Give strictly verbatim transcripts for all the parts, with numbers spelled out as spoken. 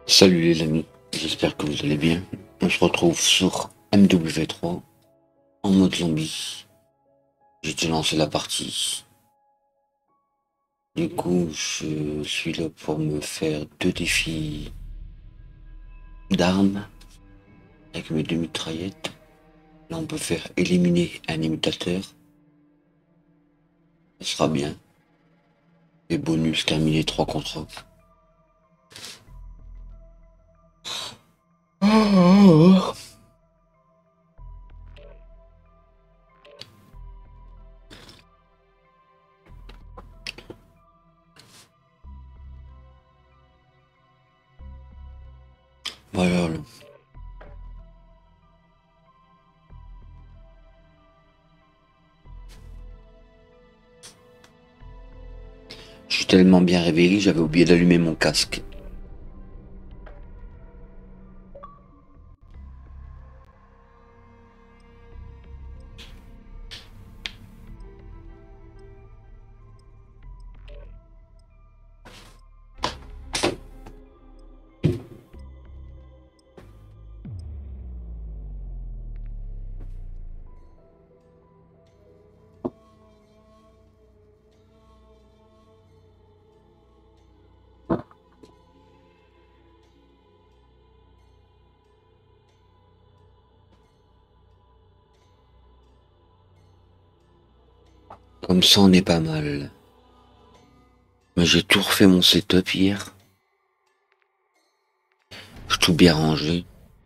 Salut les amis, j'espère que vous allez bien. On se retrouve sur M W trois en mode zombie. J'ai déjà lancé la partie. Du coup, je suis là pour me faire deux défis d'armes avec mes deux mitraillettes. Là, on peut faire éliminer un imitateur. Ça sera bien. Et bonus, terminer trois contre un. Voilà. Là. Je suis tellement bien réveillé, j'avais oublié d'allumer mon casque. Comme ça, on est pas mal. Mais j'ai tout refait mon setup hier. J'ai tout bien rangé.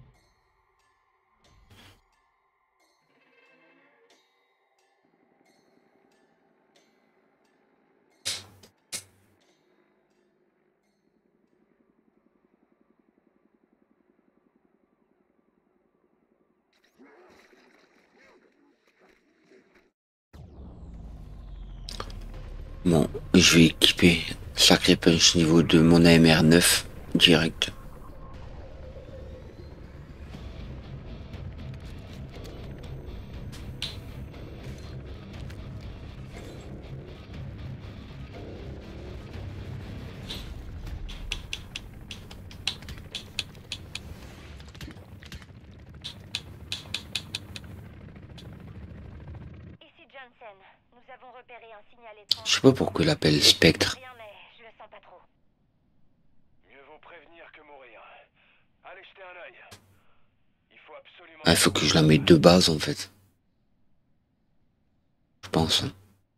Bon, je vais équiper Sacré Punch niveau deux mon A M R neuf direct. Ici Johnson, nous avons repéré un signal étrange. Je sais pas pourquoi il l'appelle Spectre. Rien, mais je le sens pas trop. Mieux vaut prévenir que mourir. Allez jeter un œil. Il faut absolument... Ah, il faut que je la mette de base en fait. Je pense. Hein.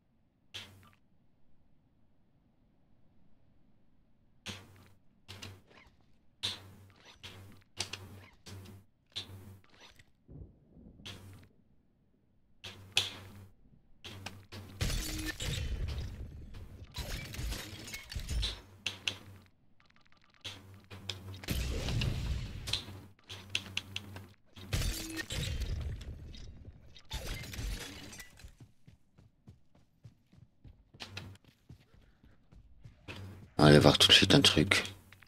On va aller voir tout de suite un truc.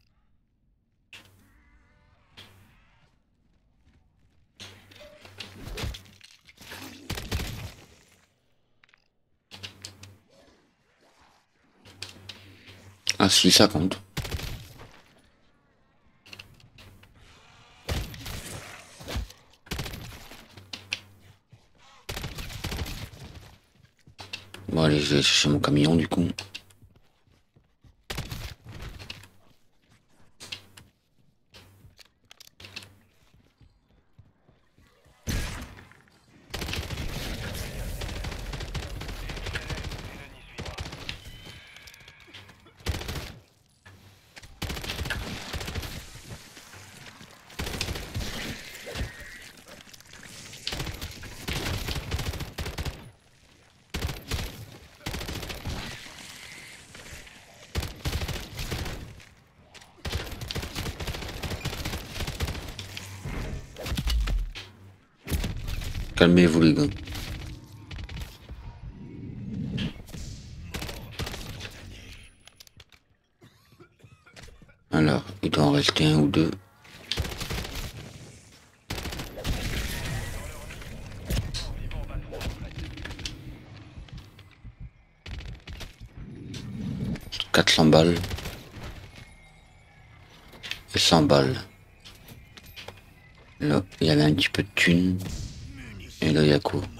Ah si, ça compte. Bon allez, je vais chercher mon camion du coup. Calmez-vous les gars. Alors, il doit en rester un ou deux. quatre cents balles. cent balles. Là, il y avait un petit peu de thunes. Et là, il y a quoi?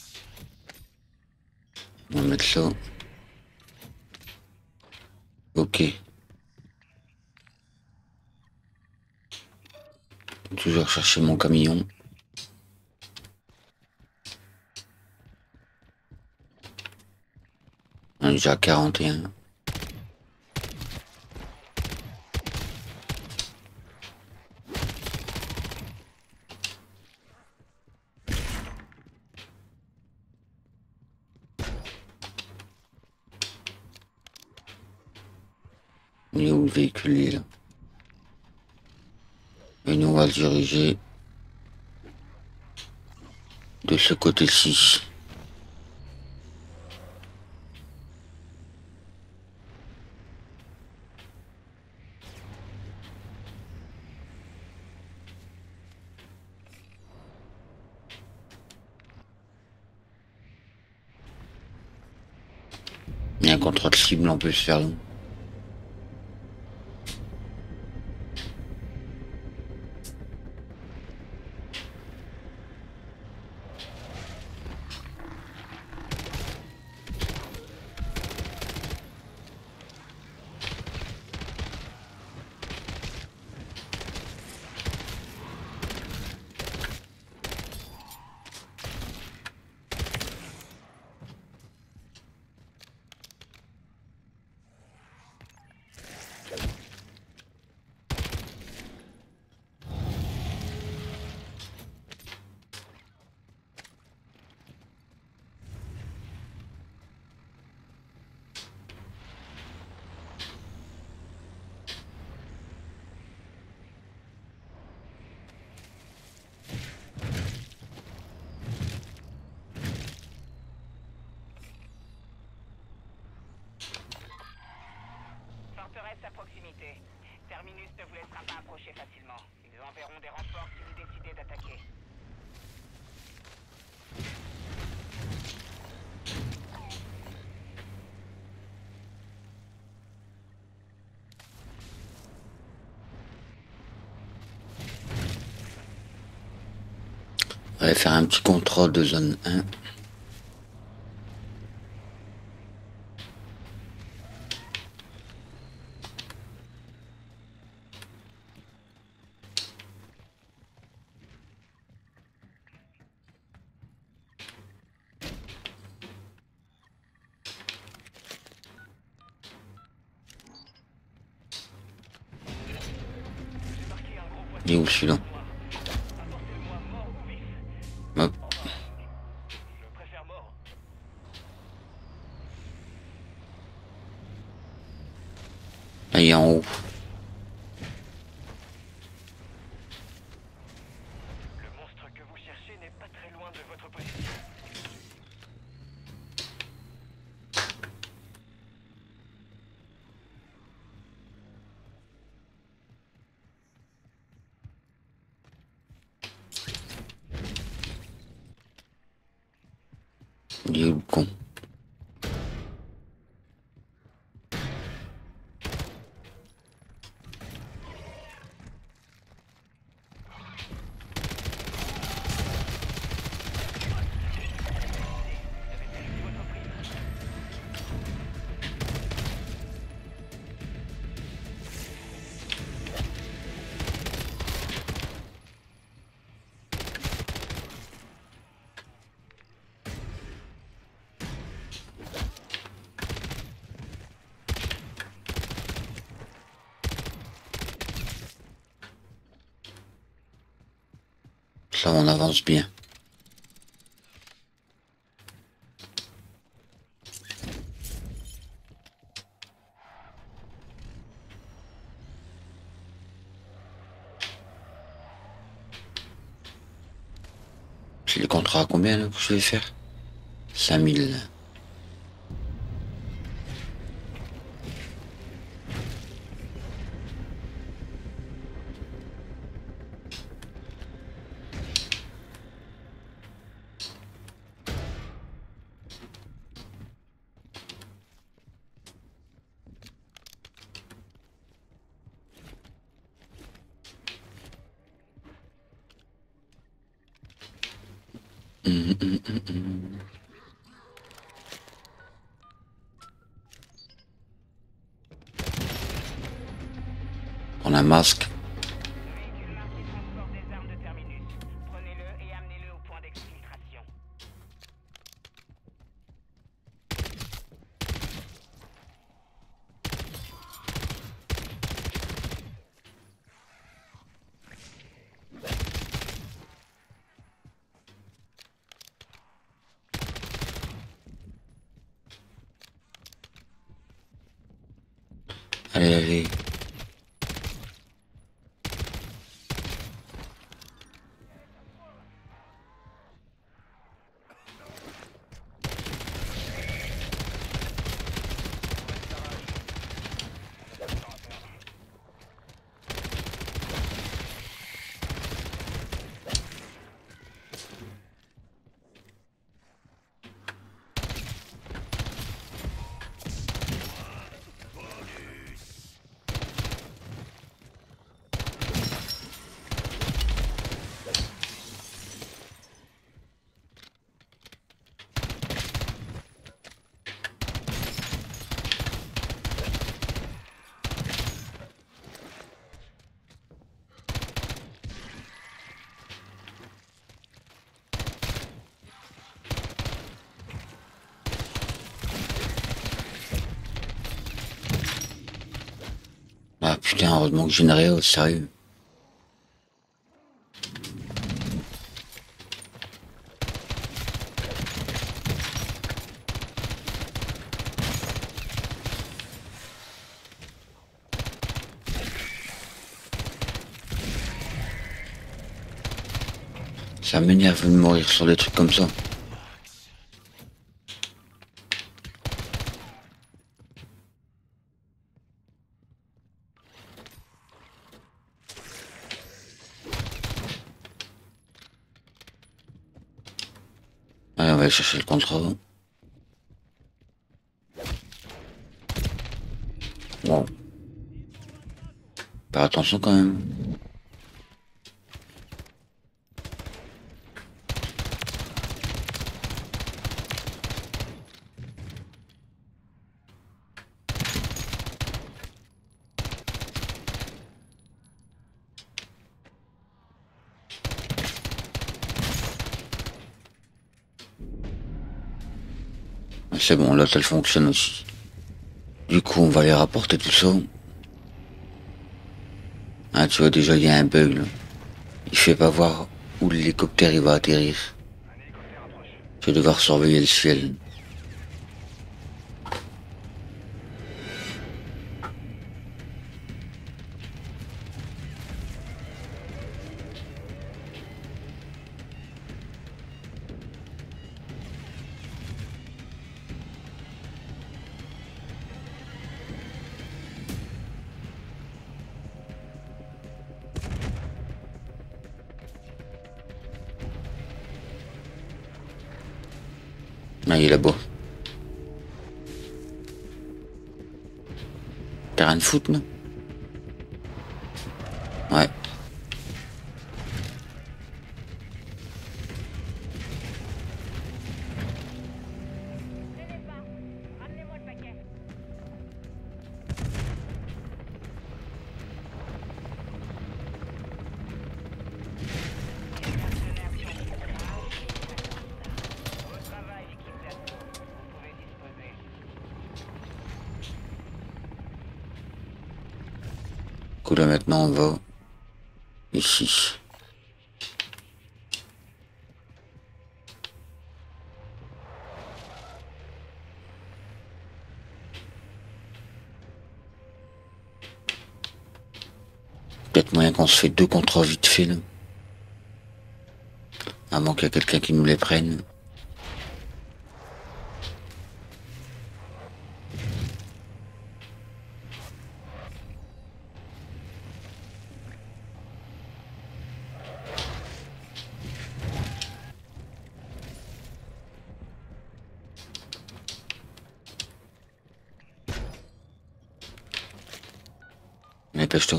On va mettre ça. Ok. Toujours chercher mon camion. On est déjà à quarante et un. Il est où le véhicule, il est là. Et nous, on va le diriger de ce côté-ci. Il y a un contrôle cible, on peut se faire long. Forteresse à proximité. Terminus ne vous laissera pas approcher facilement. Ils enverront des renforts si vous décidez d'attaquer. On va faire un petit contrôle de zone un. Il est où celui-là? Hop. Je préfère mort. Là, il est en haut. Le monstre que vous cherchez n'est pas très loin de votre position. Il est où le con? Ça, on avance bien. C'est le contrat à combien là, que je vais faire? cinq mille. Hum, hum, hum, hum. On a un masque. Le véhicule marqué transporte des armes de terminus. Prenez-le et amenez-le au point d'exfiltration. Allez, allez. Ah putain, heureusement que j'ai une réo, sérieux. Ça m'énerve de mourir sur des trucs comme ça. Allez, on va aller chercher le contrat. Bon. Faire attention quand même. C'est bon, là, ça fonctionne aussi. Du coup, on va aller rapporter tout ça. Ah, tu vois, déjà, il y a un bug, là. Il fait pas voir où l'hélicoptère, il va atterrir. Un hélicoptère approche. Je vais devoir surveiller le ciel. Ah, il est là-bas. Terrain de foot, non? Ouais. Traînez pas. Ramenez-moi le paquet. Au travail, équipe d'assaut. Vous pouvez disposer. Du coup, là, maintenant, on va ici. Peut-être moyen qu'on se fait deux contrats vite fait, là. À moins qu'il y ait quelqu'un qui nous les prenne. Dépêche-toi.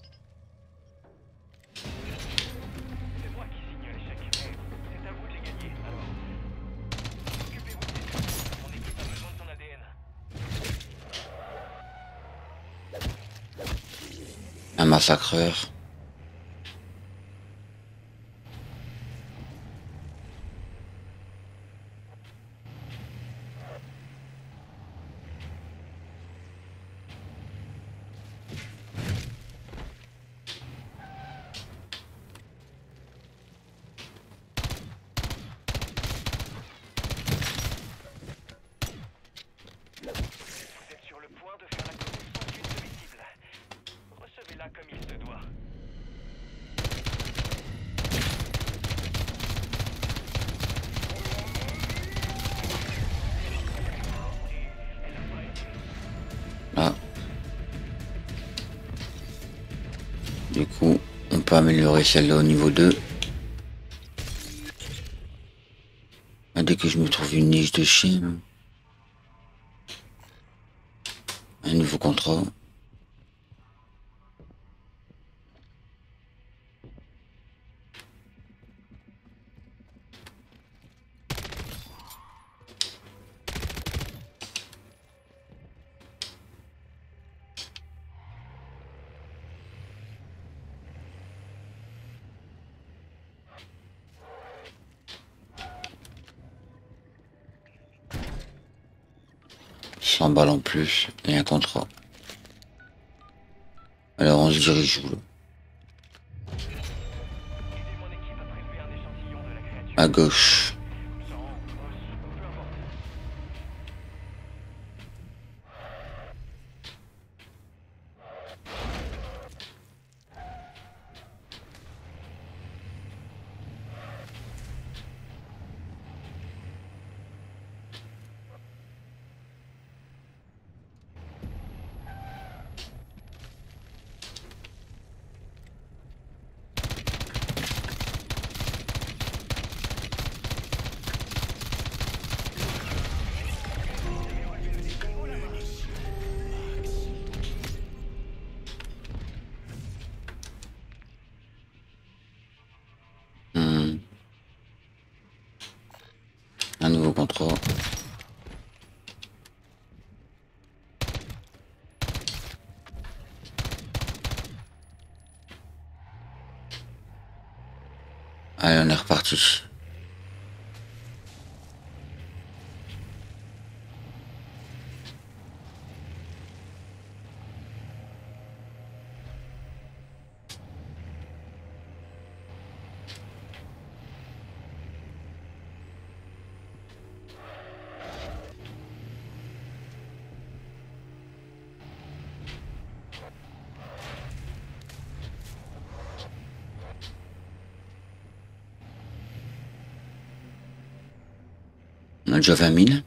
C'est moi qui signe l'échec. C'est à vous de les gagner. Un massacreur. Vous êtes sur le point de faire la connaissance d'une de mes cibles. Recevez-la comme il se doit. Là. Du coup, on peut améliorer celle-là au niveau deux. Ah, dès que je me trouve une niche de chien. Un nouveau contrat. cent balles en plus et un contrat. Alors on se dirige où là? Aidez mon équipe à prélever un échantillon de la créature. À gauche. Sang, os, peu importe. Hmm. Un nouveau contrat. Allez, on est reparti. On a déjà vingt mille.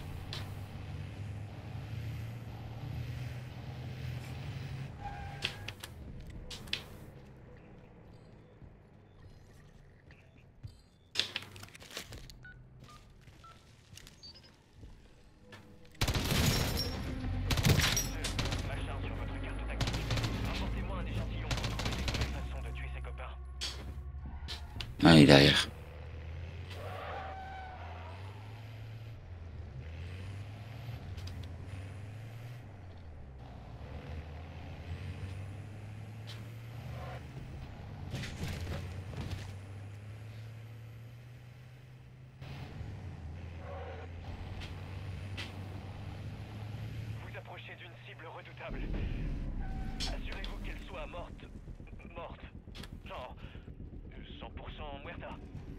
Machin sur votre carte d'activité. Apportez-moi un échantillon pour trouver des nouvelles façons de tuer ses copains. Ah, il est derrière. Vous approchez d'une cible redoutable. Assurez-vous qu'elle soit morte. Morte. Genre cent pour cent muerta.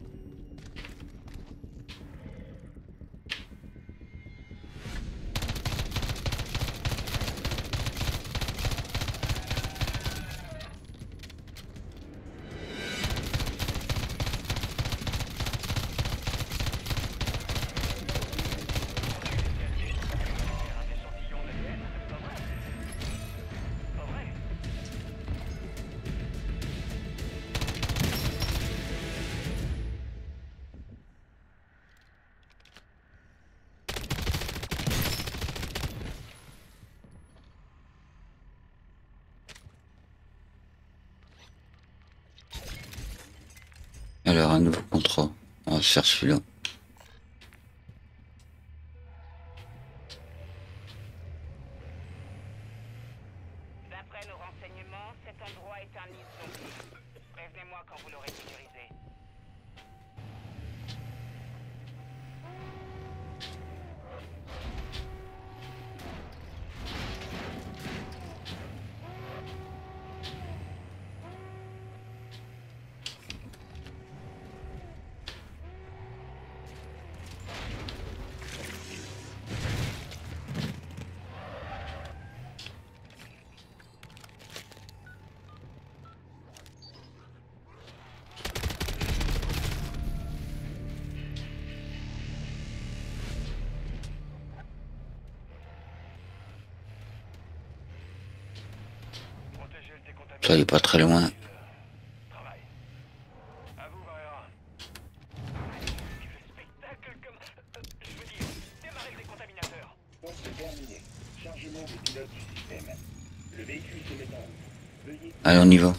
Faire un échantillon d'A D N, pas vrai? Pas vrai? Alors, un nouveau contrat. On va se faire celui-là. D'après D'après nos renseignements, cet endroit est un nid zombie. Prévenez-moi quand vous l'aurez sécurisé. Protégez le décontamination. Ça est pas très loin. Travail. À vous, Barrera. Le spectacle comme... euh, je veux dire, démarrez le décontaminateur. Poste terminé. Chargement des pilotes du système. Le véhicule se met en route. Veuillez Allez, on y va.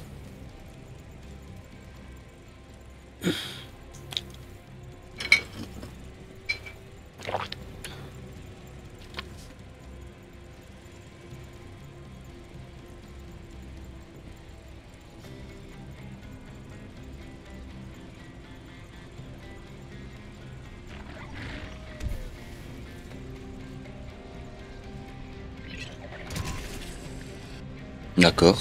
D'accord.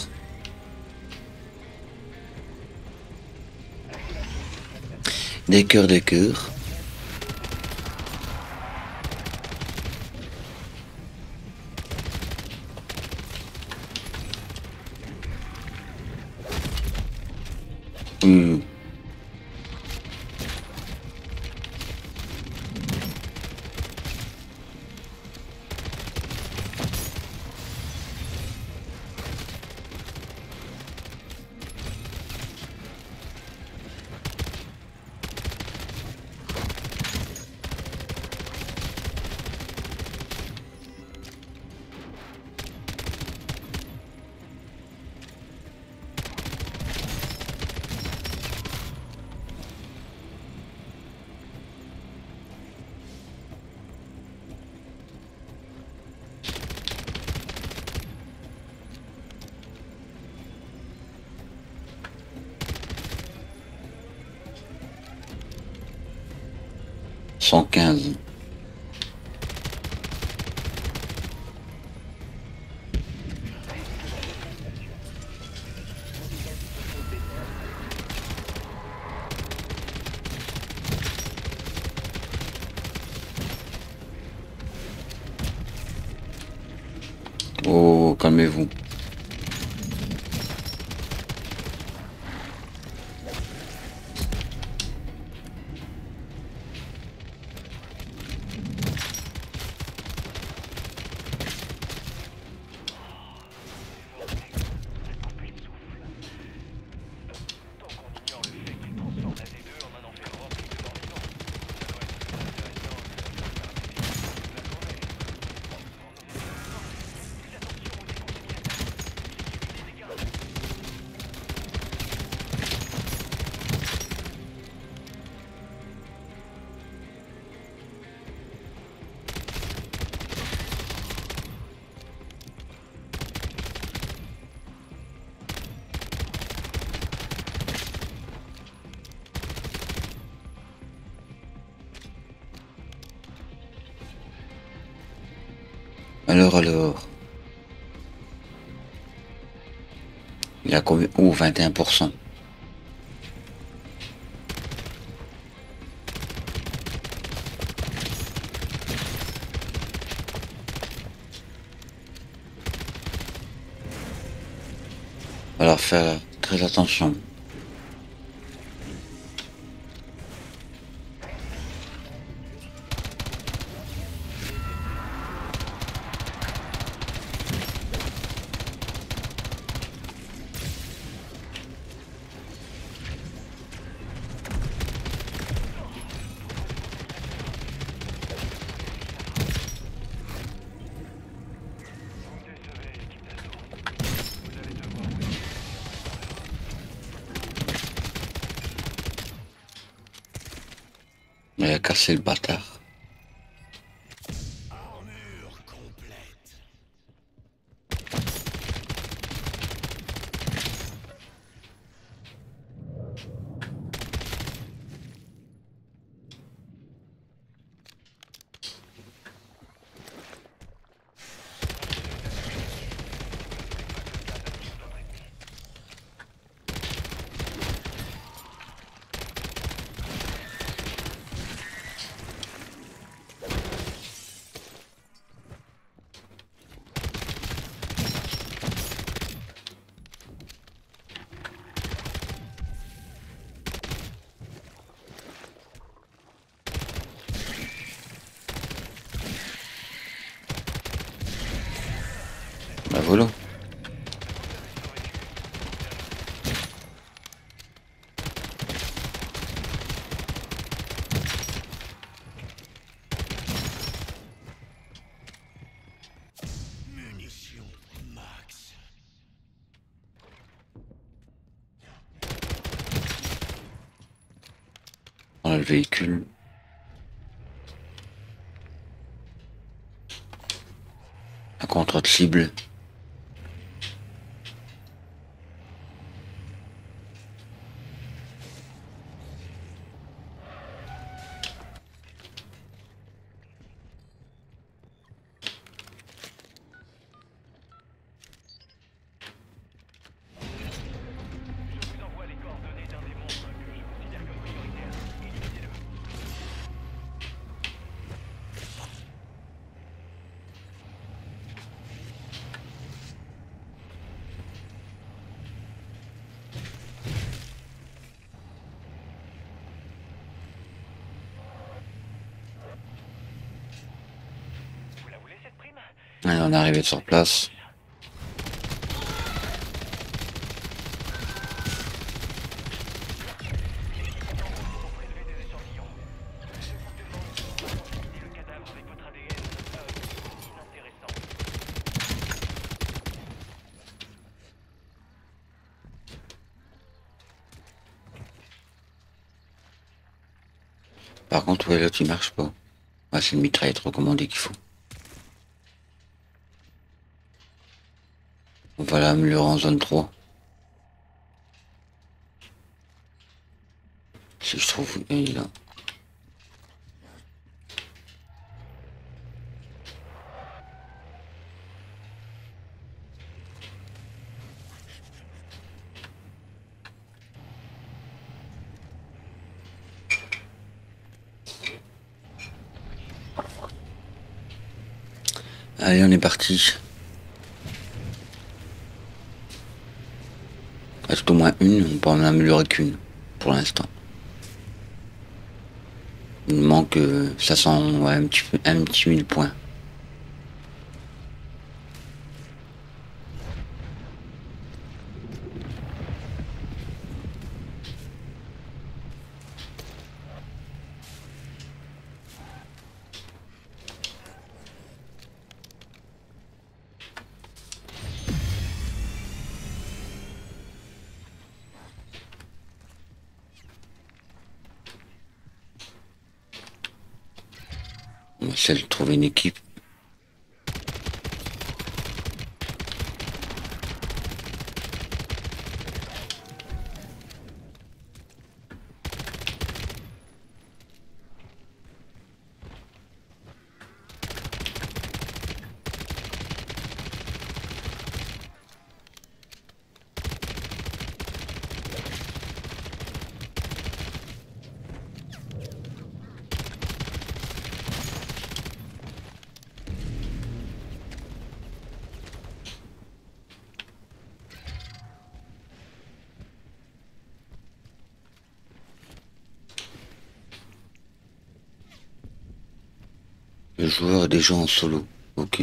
Des cœurs, des cœurs. Hmm. cent quinze. Oh, calmez-vous. Tant qu'on ignore le fait qu'il transforme la D deux en un enfer rempli de morts vivants, ça doit être plus intéressant que de faire un petit peu de la journée. Faites attention aux décontaminateurs. Sécurisez les dégâts. Alors, alors. Il a combien? Oh, vingt et un pour cent. Alors, faire très attention. Vous me décevez, équipe d'assaut. Vous allez devoir vous laisser Il a cassé le bâtard. armure complète. volo. Munitions max. Voilà le véhicule. Un contrat de cible. Je vous envoie les coordonnées d'un des monstres que je considère comme prioritaire. Éliminez-le. Vous la voulez cette prime? Allez, on est arrivé sur place. Pour prélever des échantillons. Je vous demande de contaminer le cadavre avec votre A D N. Euh, inintéressant. Par contre, ouais, l'autre il marche pas. Ouais, c'est une mitraillette recommandée qu'il faut. On va l'améliorer en zone trois. Si je trouve, il est là. Allez, on est parti. Reste au moins une, on peut en améliorer qu'une pour l'instant. Il nous manque euh, cinq cents, ouais, un petit, peu- un petit mille points. On va essayer de trouver une équipe. Le joueur est déjà en solo. Ok.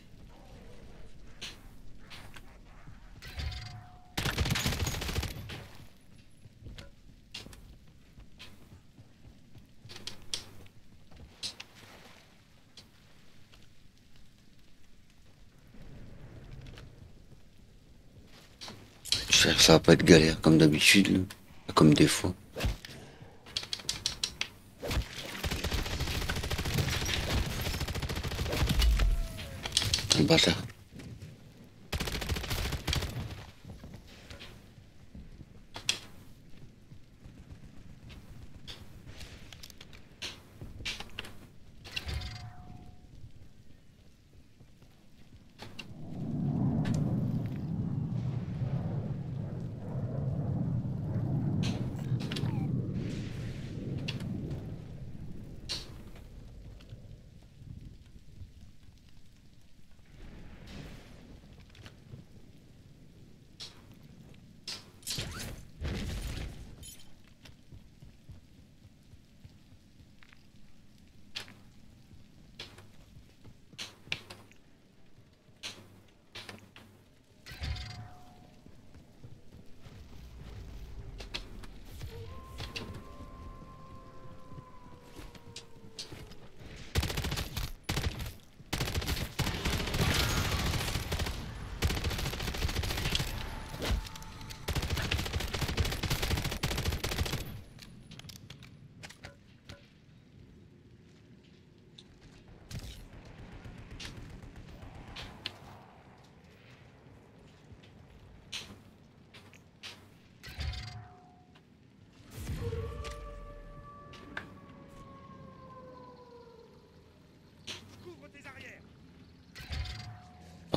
J'espère que ça va pas être galère comme d'habitude, là. Comme des fois. Un bâtard.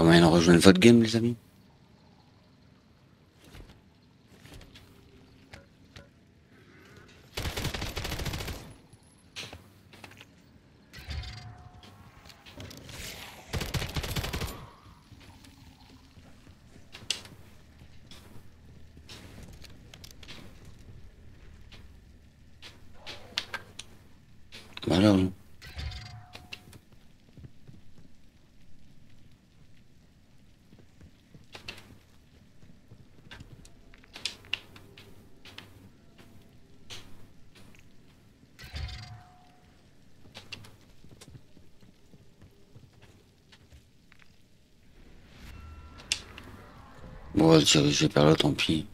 Pas moyen de rejoindre votre game, les amis? Voilà. Bon, on va le diriger par là, tant pis.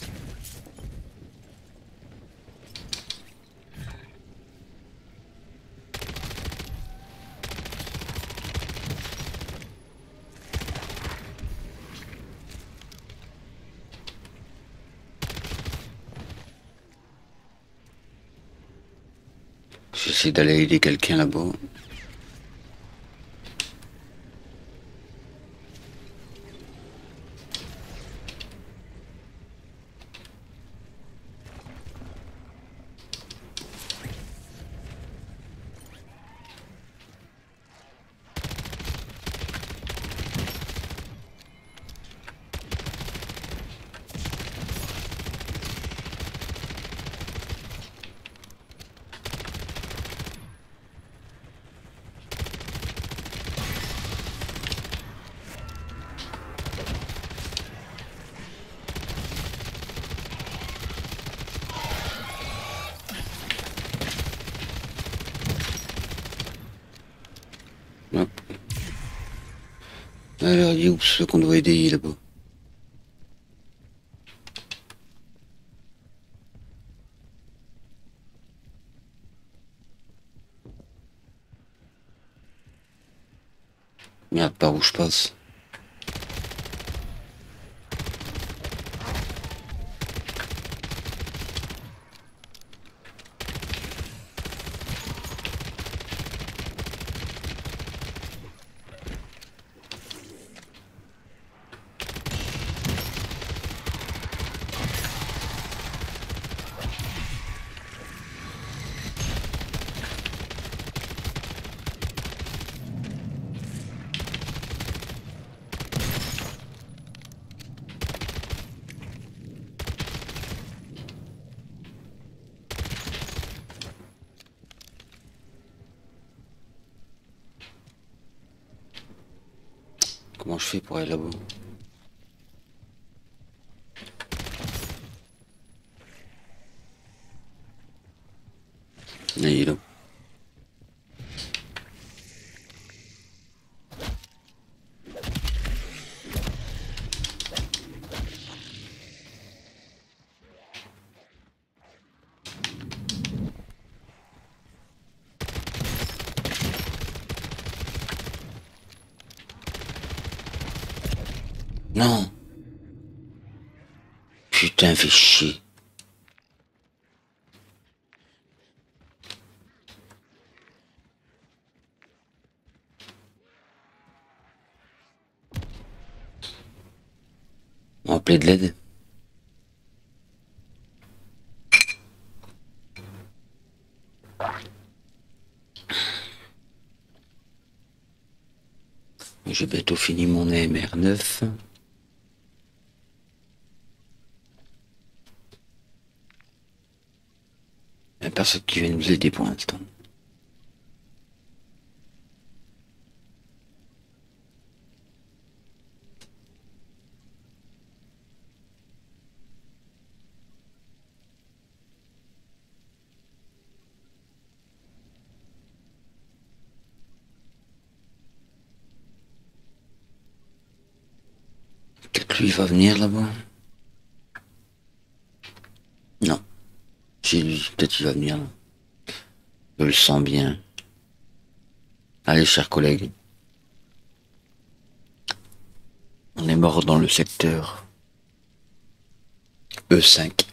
J'essaie d'aller aider quelqu'un là-bas. Hop. Alors, il est où ceux qu'on doit aider là-bas? Merde, par où je passe? Comment je fais pour aller là-bas? Là, il est là. Non. Putain, fais chier. On va appeler de l'aide. J'ai bientôt fini mon A M R neuf. Il n'y a personne qui vient nous aider pour l'instant. Peut-être lui va venir là-bas. Non. C'est lui. Peut-être il va venir là. Je le sens bien. Allez, chers collègues. On est mort dans le secteur E cinq.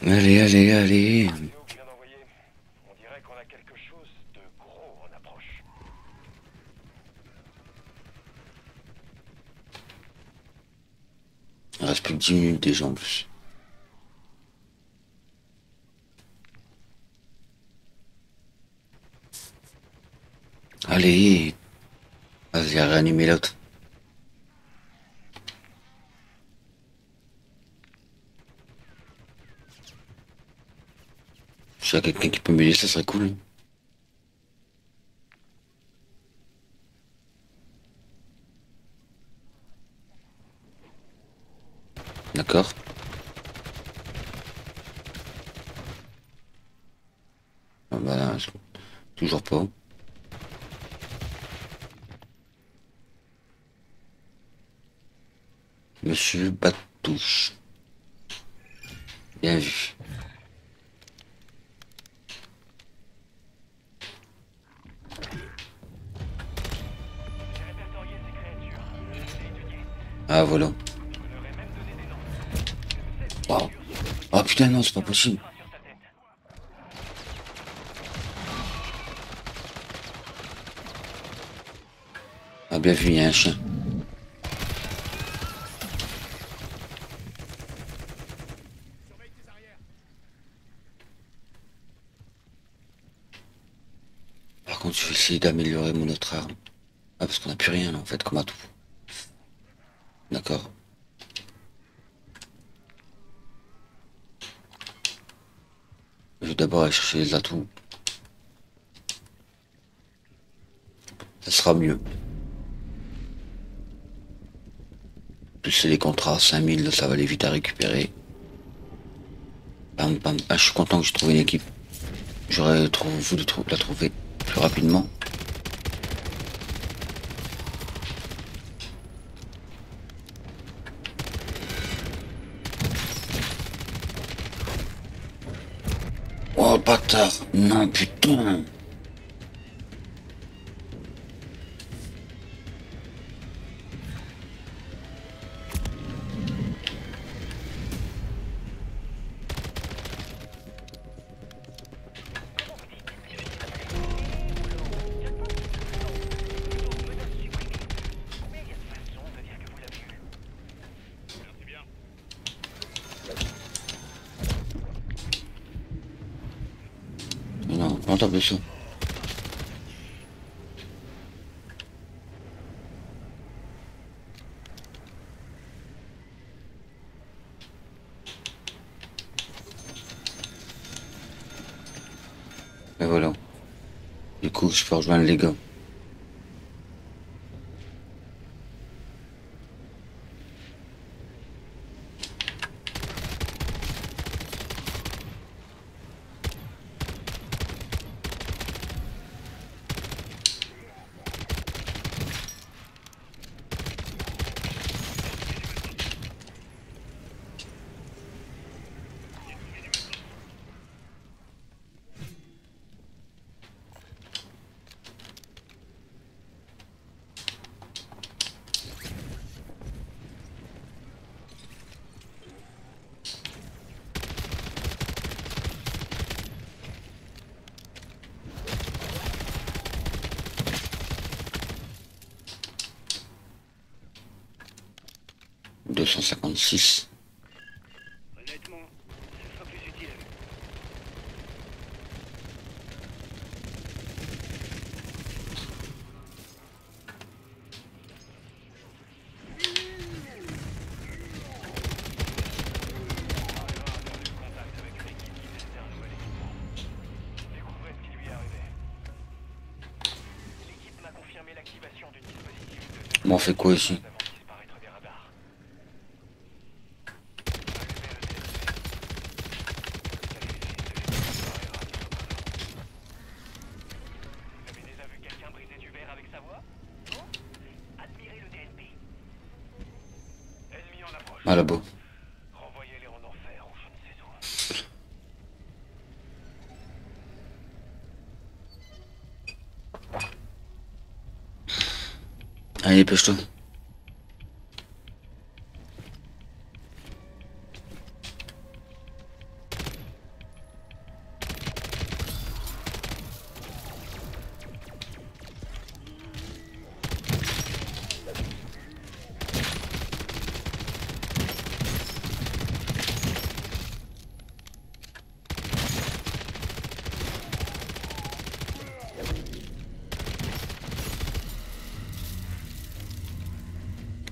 Allez, allez, allez. Vidéo que je viens d'envoyer. On dirait qu'on a quelque chose de gros en approche. Il reste plus que dix minutes déjà en plus. Allez. Vas-y, réanimer l'autre. S'il y a quelqu'un qui peut m'aider, ça serait cool. D'accord. Ah bah là, je- toujours pas. Monsieur Batouche. Bien vu. J'ai répertorié ces créatures. Je les ai étudiées. Ah voilà. Je vous aurais même donné des noms. Waouh. Ah putain non, c'est pas possible. Trace sur sa tête. Ah bien vu, il y a un chien. Par contre, je vais essayer d'améliorer mon autre arme. Ah parce qu'on n'a plus rien là en fait, comme à tout. D'accord. Je vais d'abord aller chercher les atouts. Ça sera mieux. Plus c'est les contrats, cinq mille, ça va aller vite à récupérer. Bam, bam. Ah, je suis content que j'ai trouvé une équipe. J'aurais trop voulu trou- la trouver plus rapidement. Oh bâtard. Non putain. Non, comment t'appelles ça? Et voilà. Du coup, je peux rejoindre les gars. deux cent cinquante-six. Honnêtement, ce sera plus utile. Contact avec une équipe qui testait un nouvel équipement. Découvrez ce qui lui est arrivé. L'équipe m'a confirmé l'activation du dispositif de Bon, on fait quoi ici? avant disparaître des radars. Vous avez déjà vu quelqu'un briser du verre avec sa voix? Non? Admirez le D N P. Ennemi en approche. Ah là-bas. Renvoyez-les en enfer ou je ne sais où. Allez, dépêche-toi.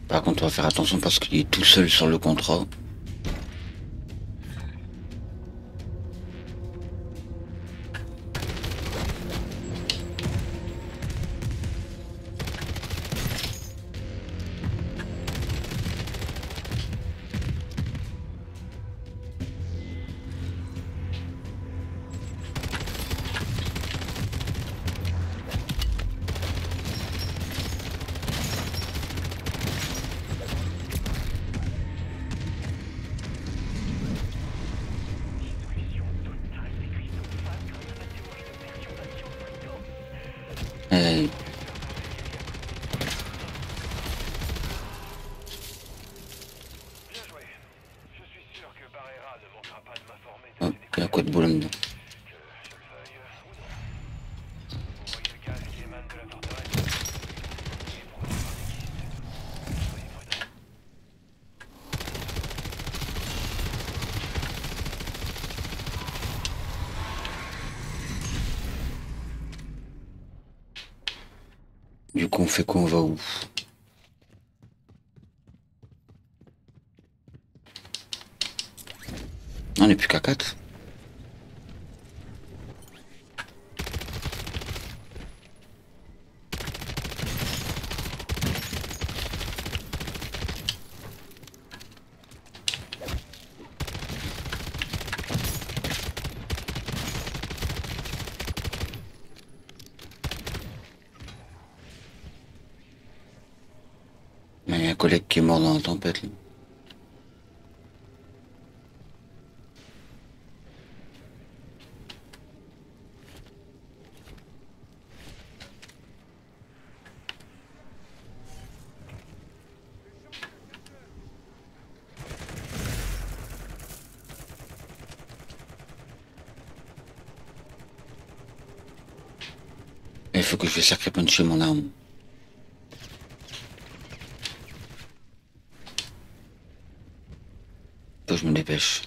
Par contre, on va faire attention parce qu'il est tout seul sur le contrat. Euh, Bien joué. Je suis sûr que Barrera ne manquera pas de m'informer de oh, ses il y a quoi de boulot dedans? que je le veuille ou non. Vous voyez le gaz qui émane de la forteresse? Il est produit par des kystes. Soyez prudents. Du coup, on fait quoi? On va où? On n'est plus qu'à quatre. Il y a un collègue qui est mort dans la tempête, là. Il faut que je vais sacré puncher mon arme. Faut que je me dépêche.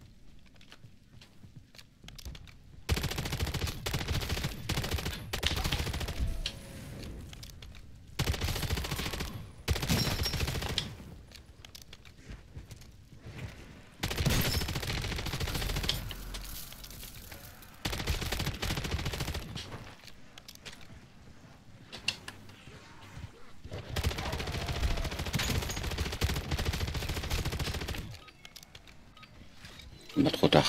Bah, trop tard.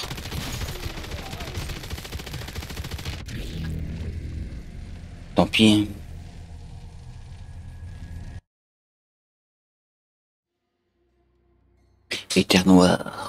Tant pis, hein. Et terre noire.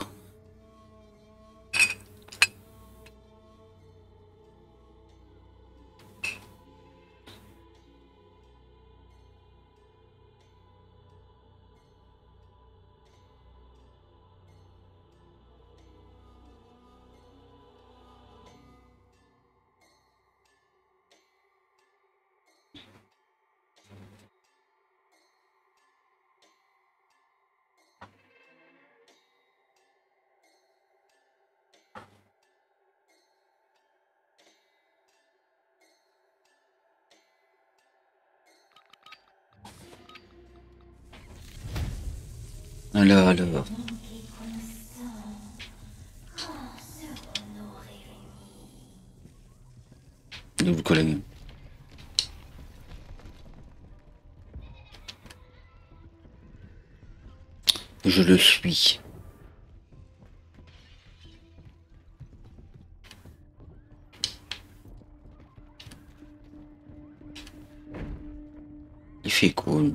Alors, alors. Double collègue. Je le suis. Il fait cool.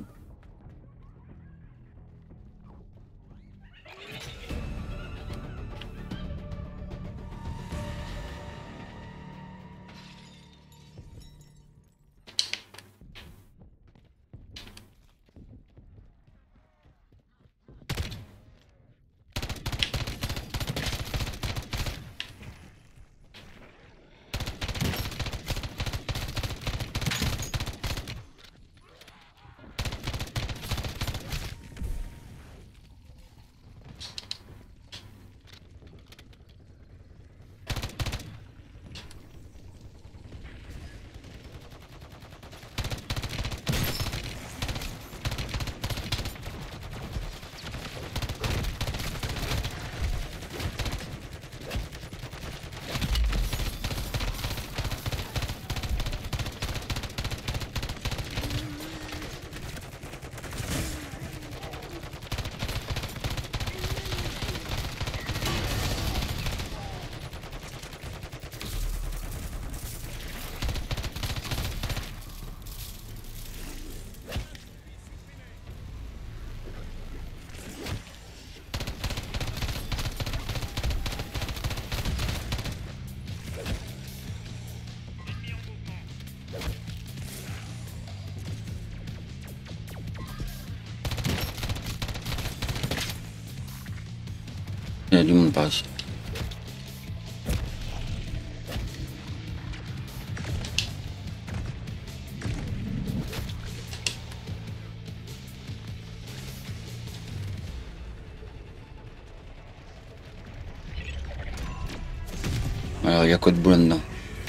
a du monde par ici. Alors, il y a quoi de boulot dedans?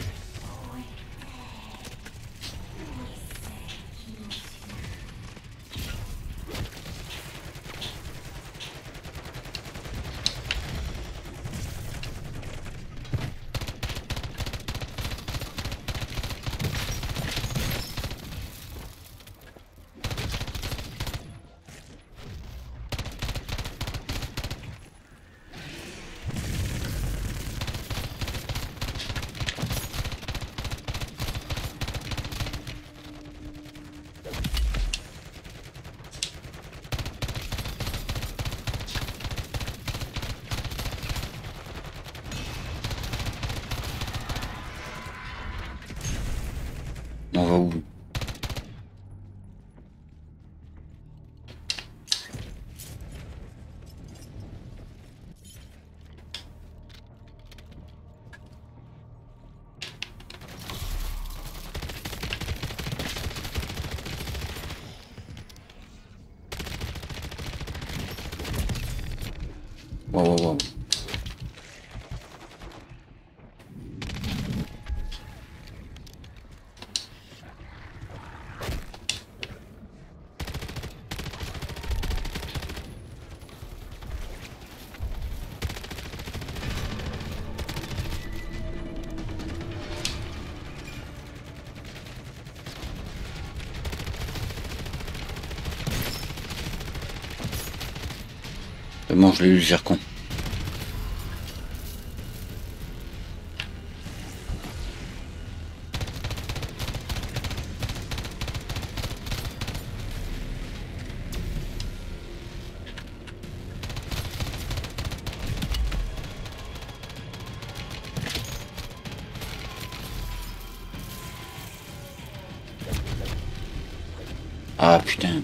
On va où? Wow, wow, wow. Mange le zircon. Ah putain.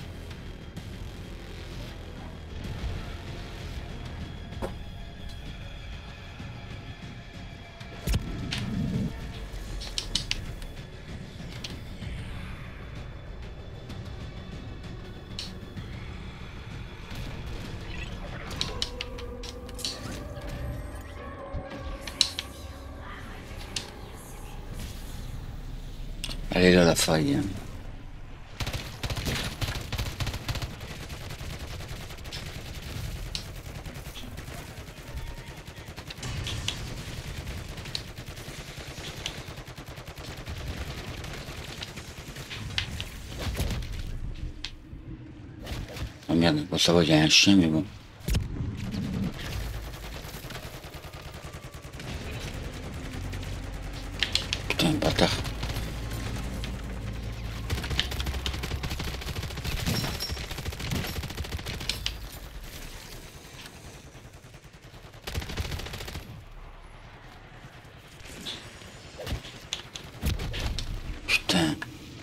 Elle est là la faille. Oh merde, bon ça va, il y a un chien mais bon. Putain, bâtard. Putain.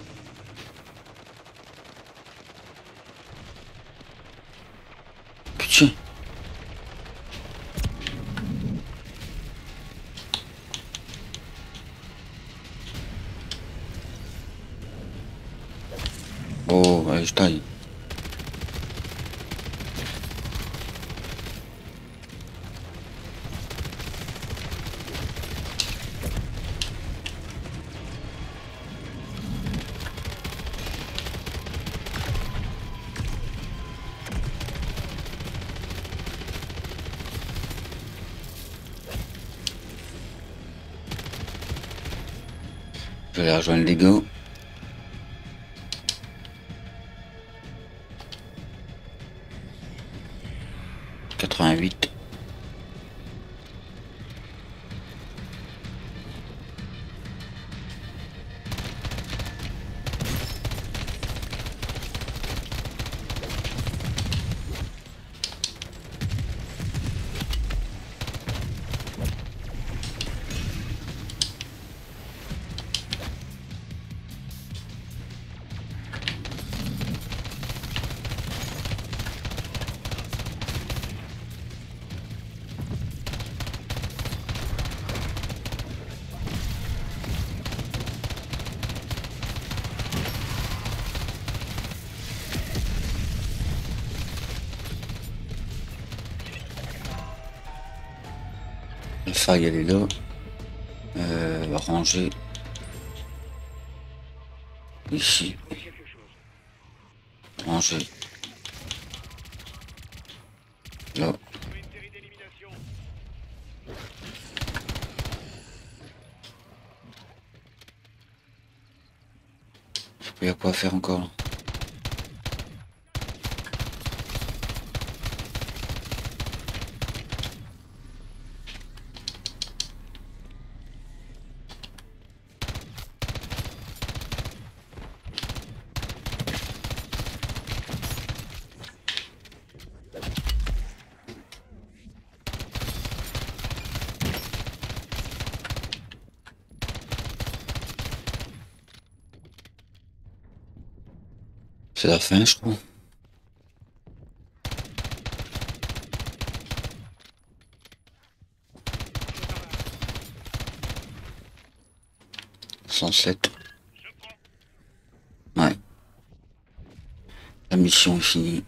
Putain. Oh, allez, je taille. Je vais aller rejoindre les gars. quatre-vingt-huit. La faille elle est là. Euh, ranger. Ici. Ranger. Là. Une série d'élimination. Il y a quoi faire encore là. C'est la fin, je crois. cent sept. Ouais. La mission est finie.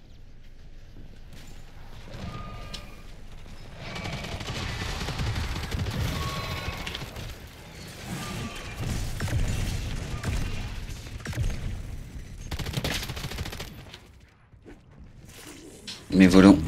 Mais volons.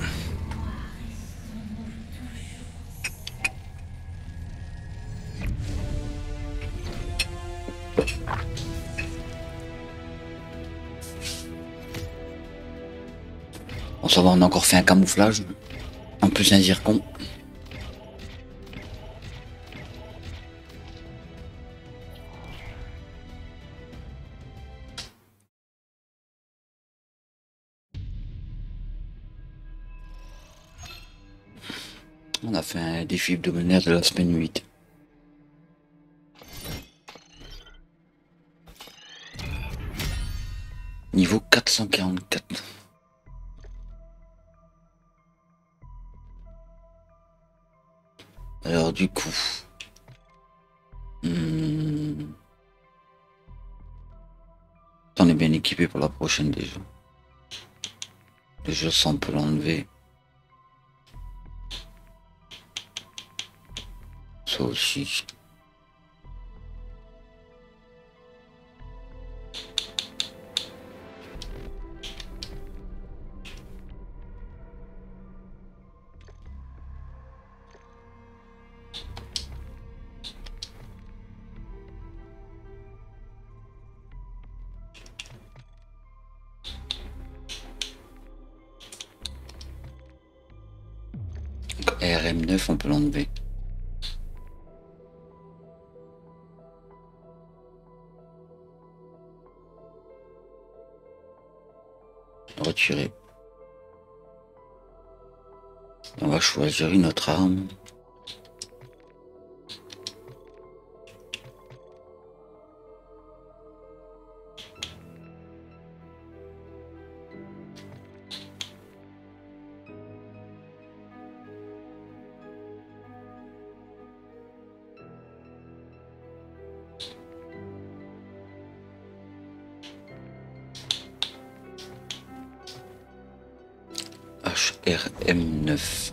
Bon, ça va, on a encore fait un camouflage. En plus, un zircon. On a fait un défi hebdomadaire de la semaine huit. Niveau quatre cent quarante-quatre. Alors du coup... Hmm, on est bien équipé pour la prochaine déjà. Déjà ça on peut l'enlever. Ça aussi. R M neuf on peut l'enlever. Retirer. On va choisir une autre arme. H R M neuf.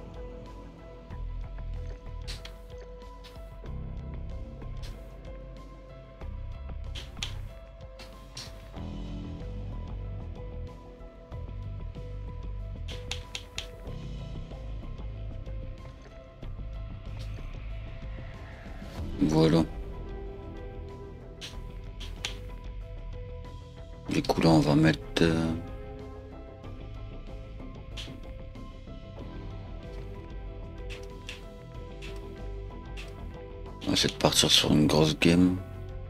Voilà. Du coup là on va mettre... Euh... On va essayer de partir sur une grosse game.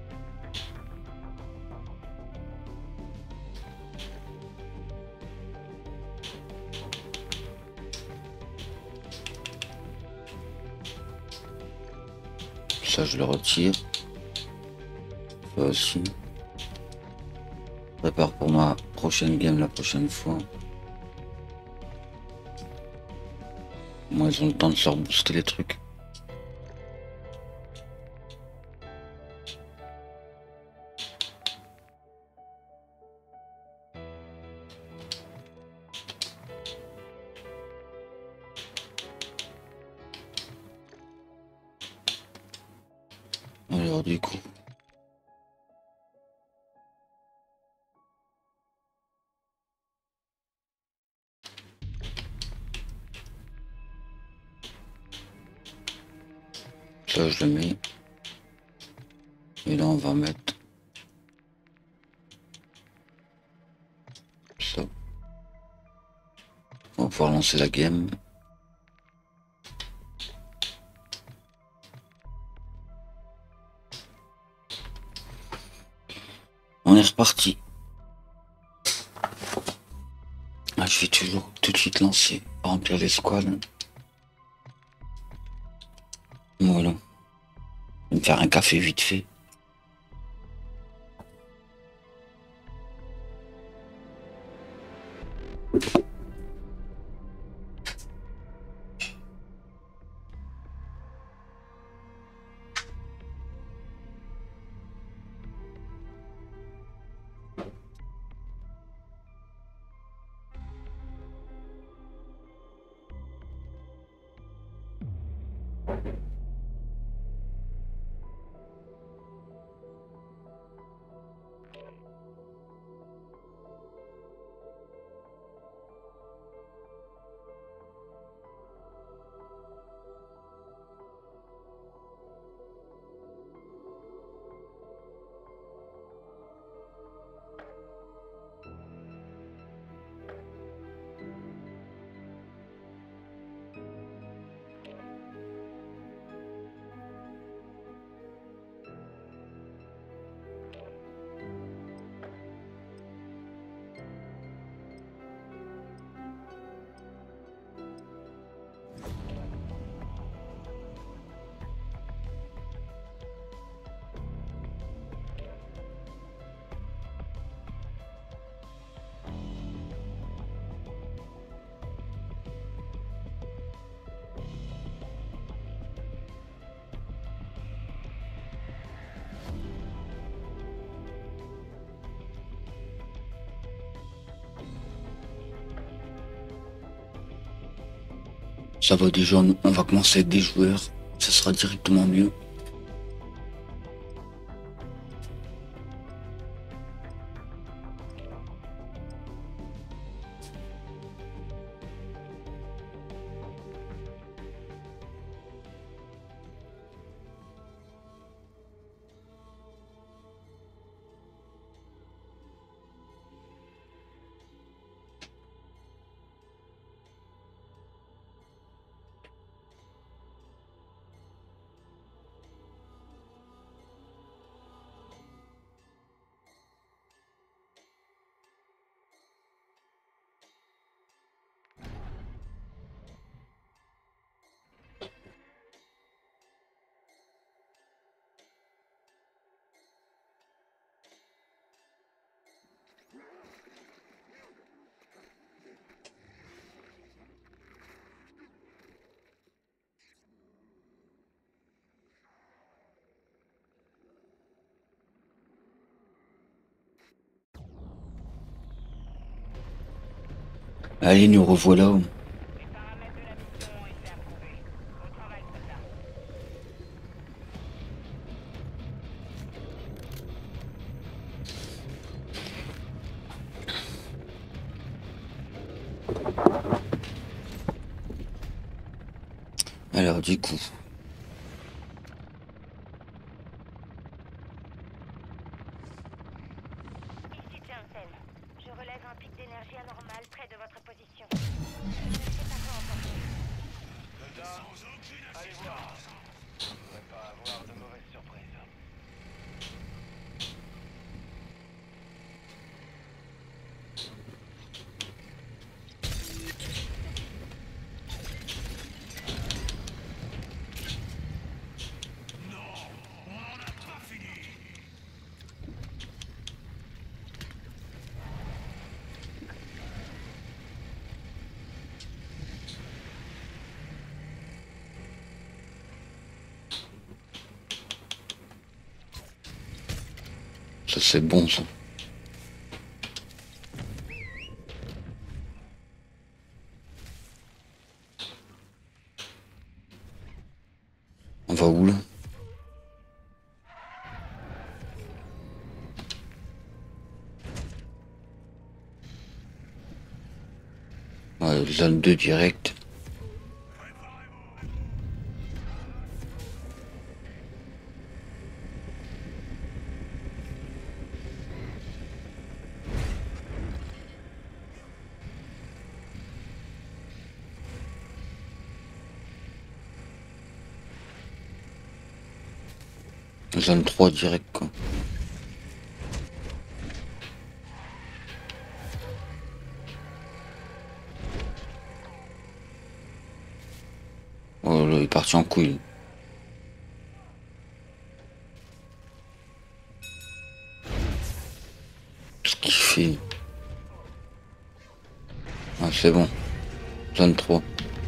Ça je le retire. Ça aussi. Prépare pour ma prochaine game la prochaine fois. Moi ils ont le temps de se rebooster les trucs. Alors du coup. Ça je le mets. Et là on va mettre ça. On va pouvoir lancer la game. On est reparti. Ah, je vais toujours tout de suite lancer, remplir les squads. Voilà. Je vais me faire un café vite fait. Ça va déjà, on va commencer avec des joueurs. Ça sera directement mieux. Allez, nous revoilà. Les paramètres de la mission ont été approuvés. Bon travail, soldat. Alors du coup. Ici Johnson. Je relève un pic d'énergie anormal près de votre position. Je ne sais pas quoi en penser. Soldat, allez voir. Je ne voudrais pas avoir de mauvaises surprises. Ça c'est bon ça. On va où là? Zone deux direct. Zone trois direct quoi. Oh là, il est parti en couille. Ce qu'il fait. Ah c'est bon. Zone trois.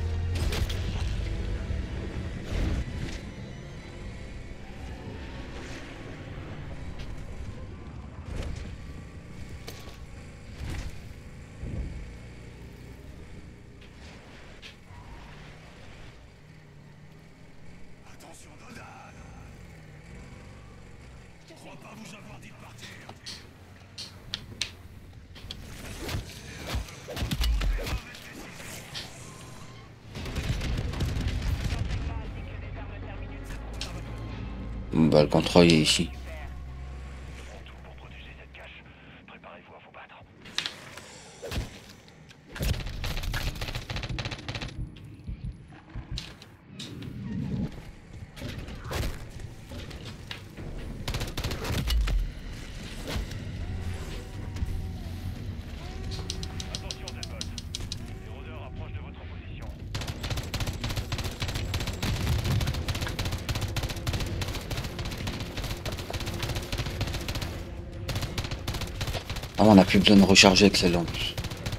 Bah le contrôle est ici. Tout pour protéger cette cache. Préparez-vous à vous battre. Attention, Delbot. Les rôdeurs approchent de votre position. Ah, on a plus besoin de recharger avec celle-là en plus.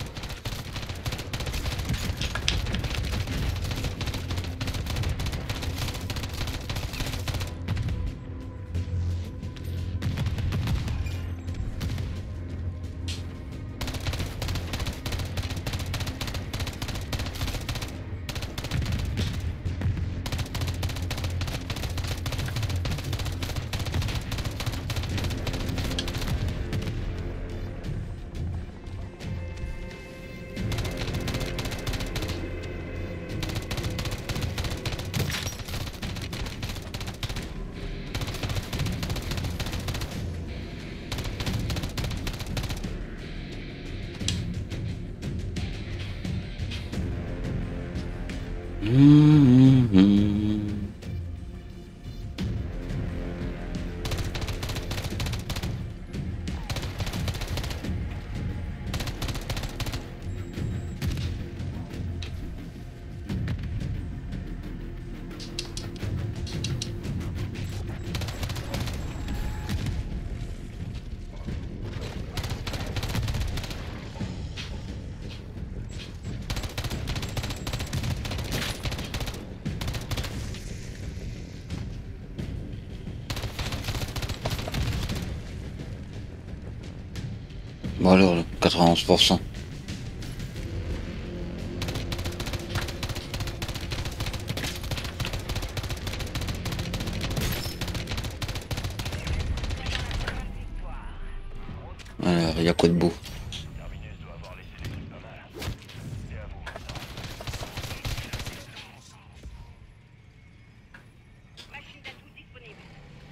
Mmh, mmh. Bon alors, quatre-vingt-onze pour cent. Alors, il y a quoi de beau? Terminus doit avoir laissé l'équipe pas mal. C'est à vous maintenant. Machine d'atout disponible.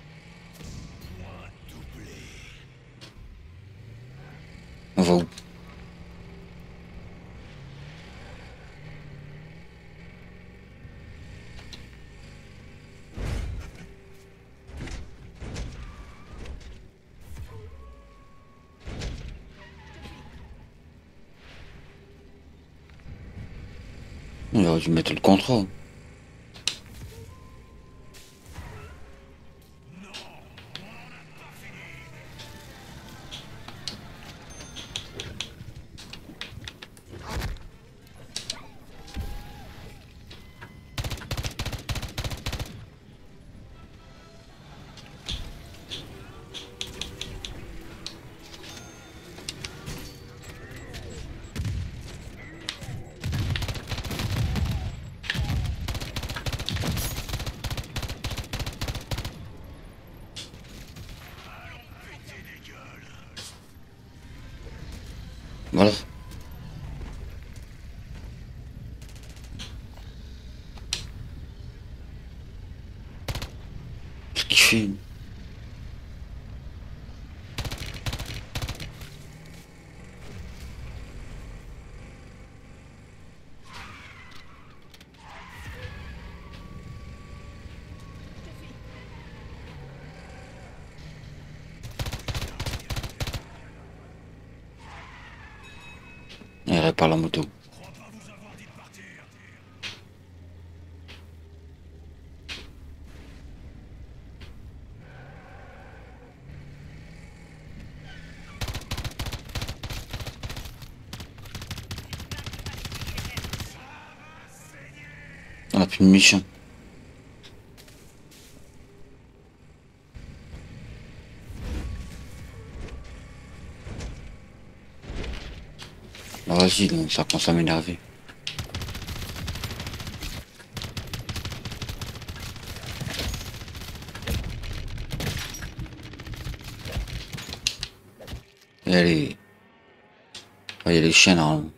On va où? On aurait dû mettre le contrat. Voilà. qu'il fait? Il répare la moto. On a plus de mission. Bah vas-y, donc ça commence à m'énerver. Il y a les... Il y a les chiens normalement.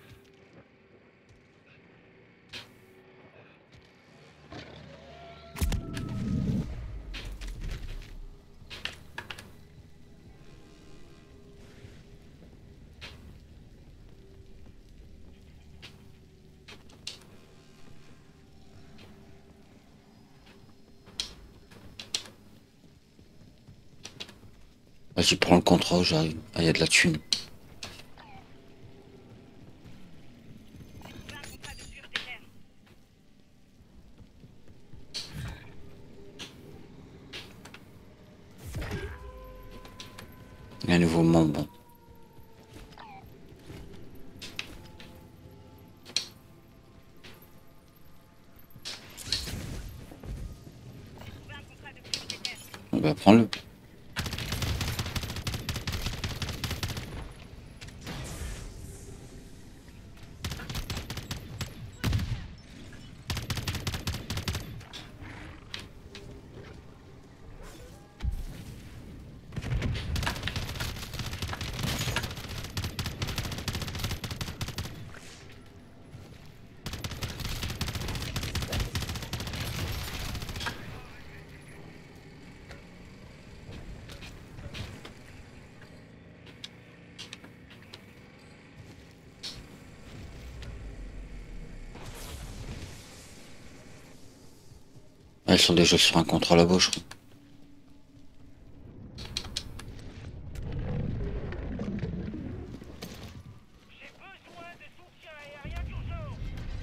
Vas-y, prends le contrôle, j'arrive. Ah, il y a de la thune. Il y a un nouveau membre. Bah prends-le. Ah, ils sont déjà sur un contrat là-bas, je crois. J'ai besoin de soutien aérien d'urgence.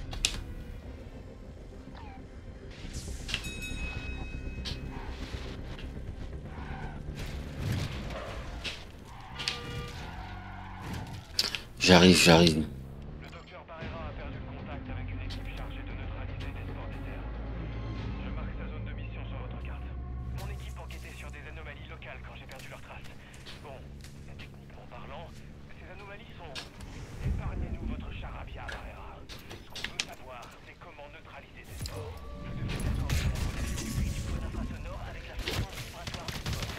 J'arrive, j'arrive. Le docteur Barrera a perdu le contact avec une équipe chargée de neutraliser des sports d'éther. Je marque sa zone de mission sur votre carte. Mon équipe enquêtait sur des anomalies locales quand j'ai perdu leurs traces. Bon, techniquement parlant, ces anomalies sont... Épargnez-nous votre charabia, Barrera. Ce qu'on veut savoir, c'est comment neutraliser ces sports. Vous devez être en train de du bruit du code infrasonore avec la fréquence vibratoire des sports.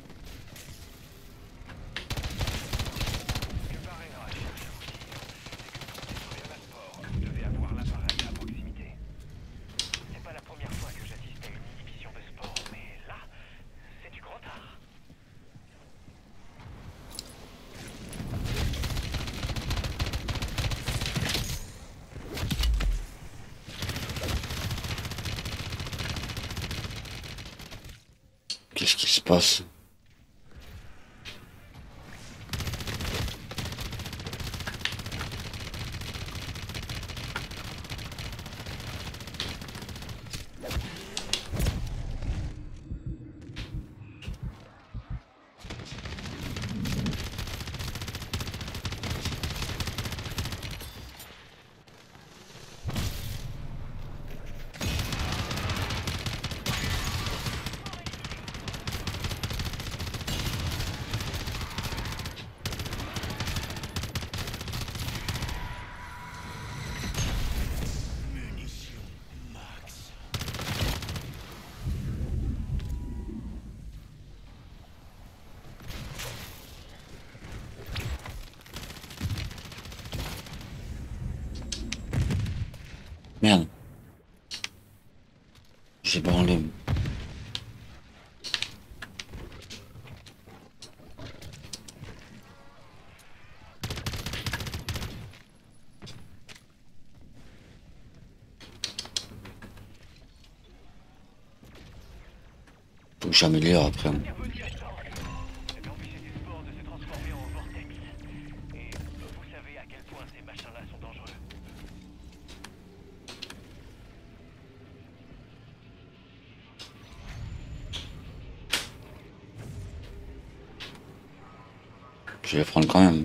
Ce que Barrera cherche à vous dire, c'est que pour détruire un sport, vous devez avoir l'appareil à proximité. C'est pas la première fois que j'assiste à une inhibition de sport, mais là, c'est du grand art. Qu'est-ce qui se passe? Merde. J'ai branlé. j'améliore après. Un peu de directeur. J'ai empêché des spores de se transformer en vortex. Et vous savez à quel point ces machins-là sont dangereux. Je vais prendre quand même.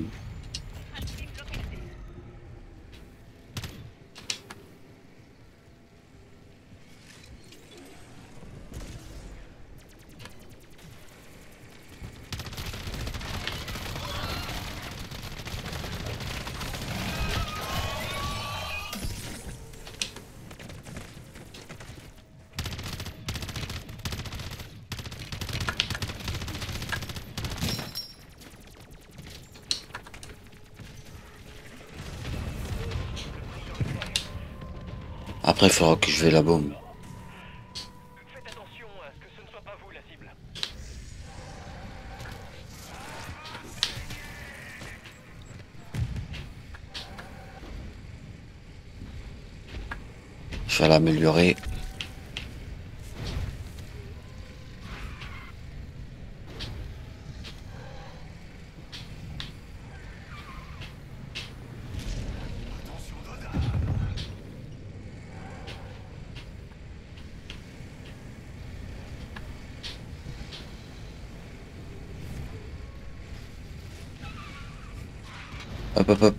Après, il faudra que je vais la bombe. Faites attention à ce que ce ne soit pas vous la cible. Je vais l'améliorer. Hop, hop, hop.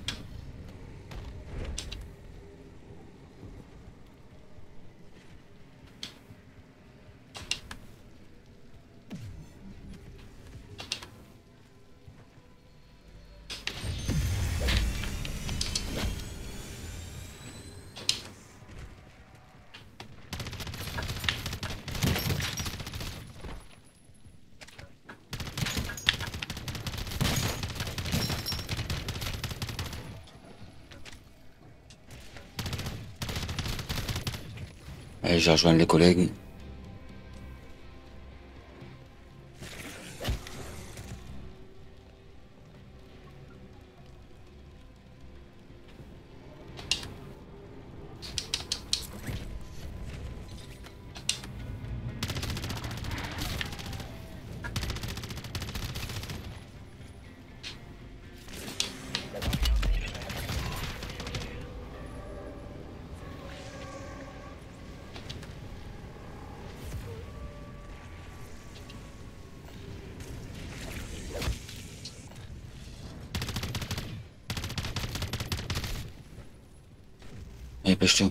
Allez, je rejoins les collègues. Allez, pêche-toi.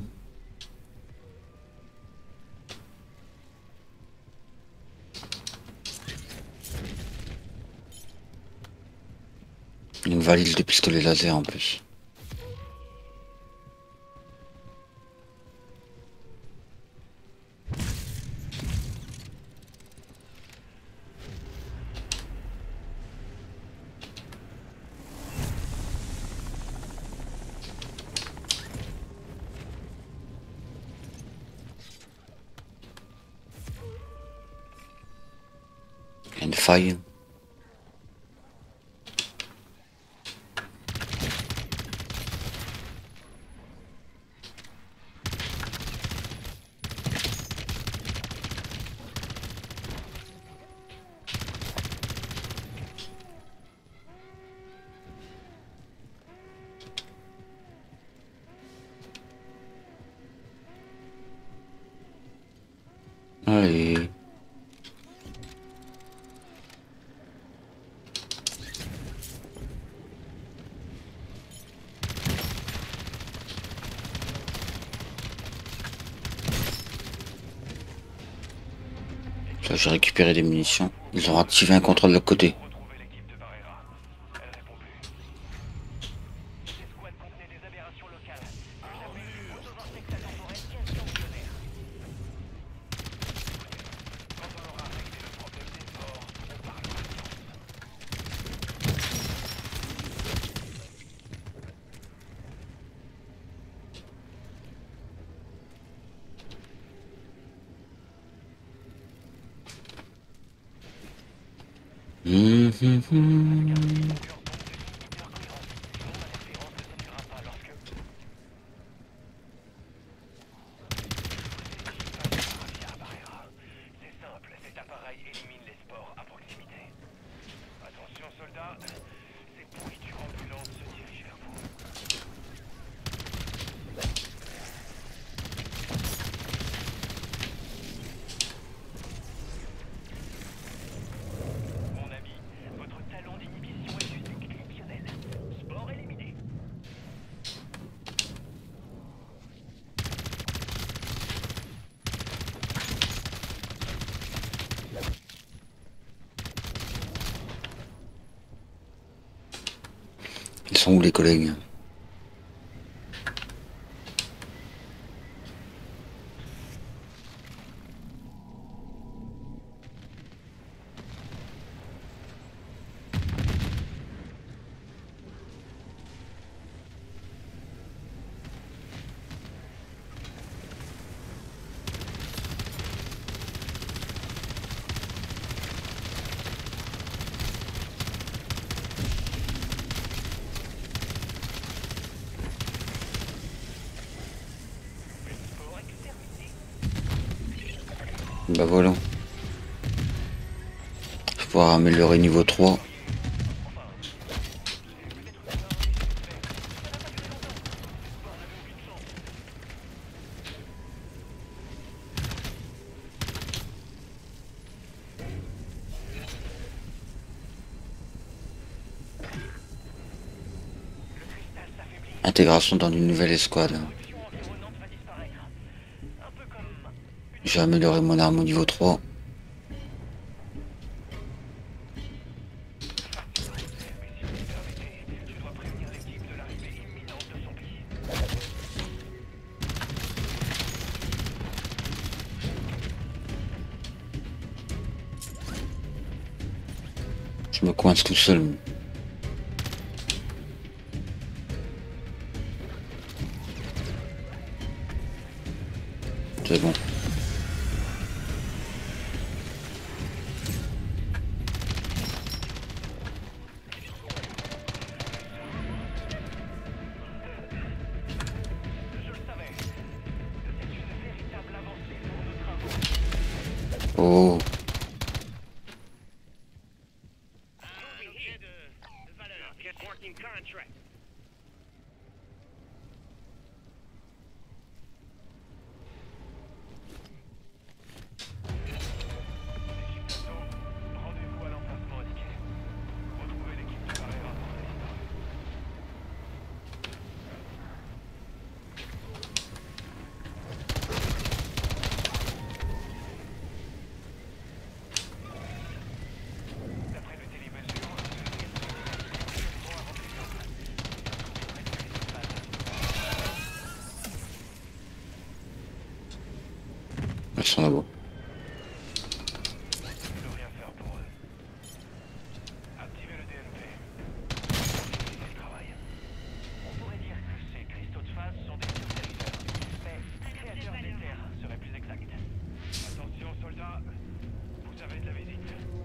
Une valise de pistolet laser en plus. Il y a une faille. Allez. Là, j'ai récupéré des munitions. Ils ont activé un contrôle de l'autre côté. Retrouvez l'équipe de Barrera. Elle répond plus. Ces squads contenaient des aberrations locales. Que j'appelle des proto-vortex atemporels tensionnaires. Quand on aura réglé le problème des sports, on parlera science. Hum, hum, hum. C'est simple, c'est Cet appareil élimine les spores à proximité. Attention soldats, ces pourritures ambulantes se dirigent vers vous. Mon ami, votre talent d'inhibition est juste exceptionnel. Spore éliminé. Ils sont où les collègues? Bah voilà. Je vais pouvoir améliorer niveau trois. Intégration dans une nouvelle escouade. J'ai amélioré mon arme au niveau trois. Je me coince tout seul. C'est bon. Oh. Rendez-vous à l'emplacement indiqué. Retrouvez l'équipe de Barrera pour sa disparu. D'après le télémesure, le vont inventer sur place. Ils sont là-bas. Je peux rien faire pour eux. Activez le D M P. Facilitez le travail. On pourrait dire que ces cristaux de phase sont des surterriteurs, mais créateurs d'éther serait plus exact. Attention soldats, vous avez de la visite.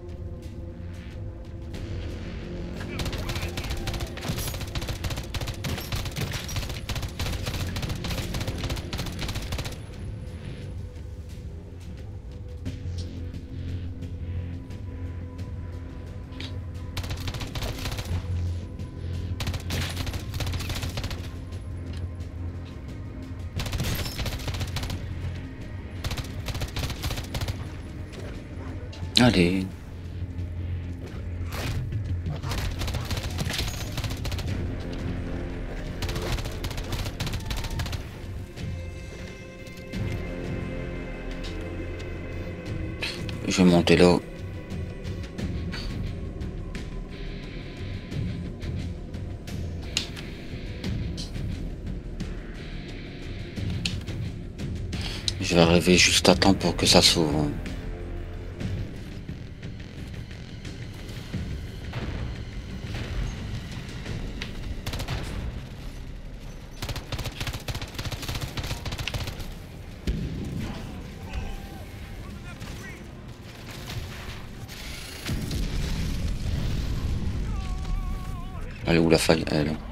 Allez. Je vais monter là. Je vais arriver juste à temps pour que ça s'ouvre. Elle est où la faille? Elle est là.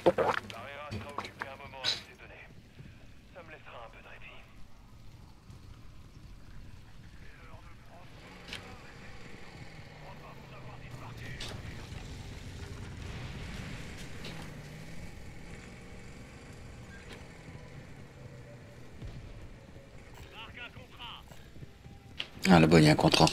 Barrera sera occupé un moment avec ces données. Ça me laissera un peu de répit. Ah là-bas il y a un contrat.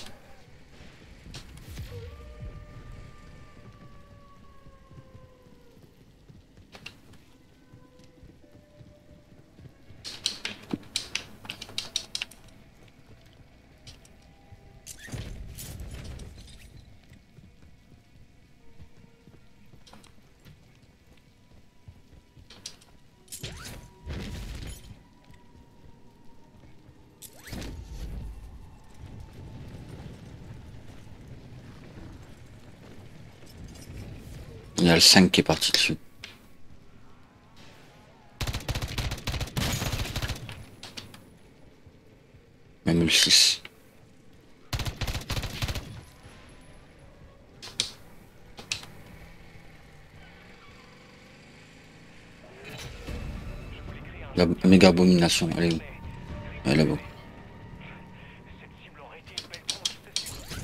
Il y a le cinq qui est parti dessus. Même le six. La méga abomination, elle est où? Elle est là-bas. Cette cible aurait été une belle tronche, c'est sûr.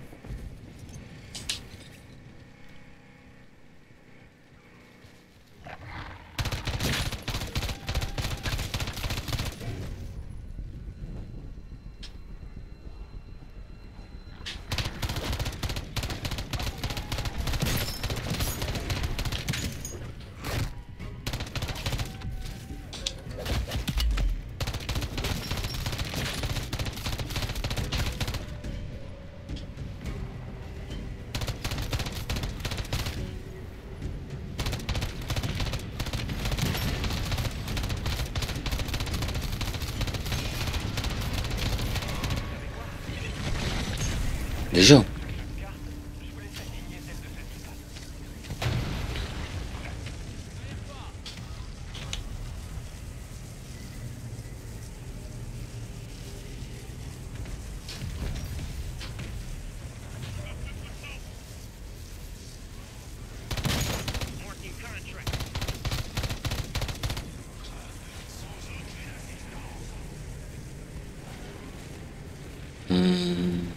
Déjà. Je vous laisse aligner celle de cette type. Hmm.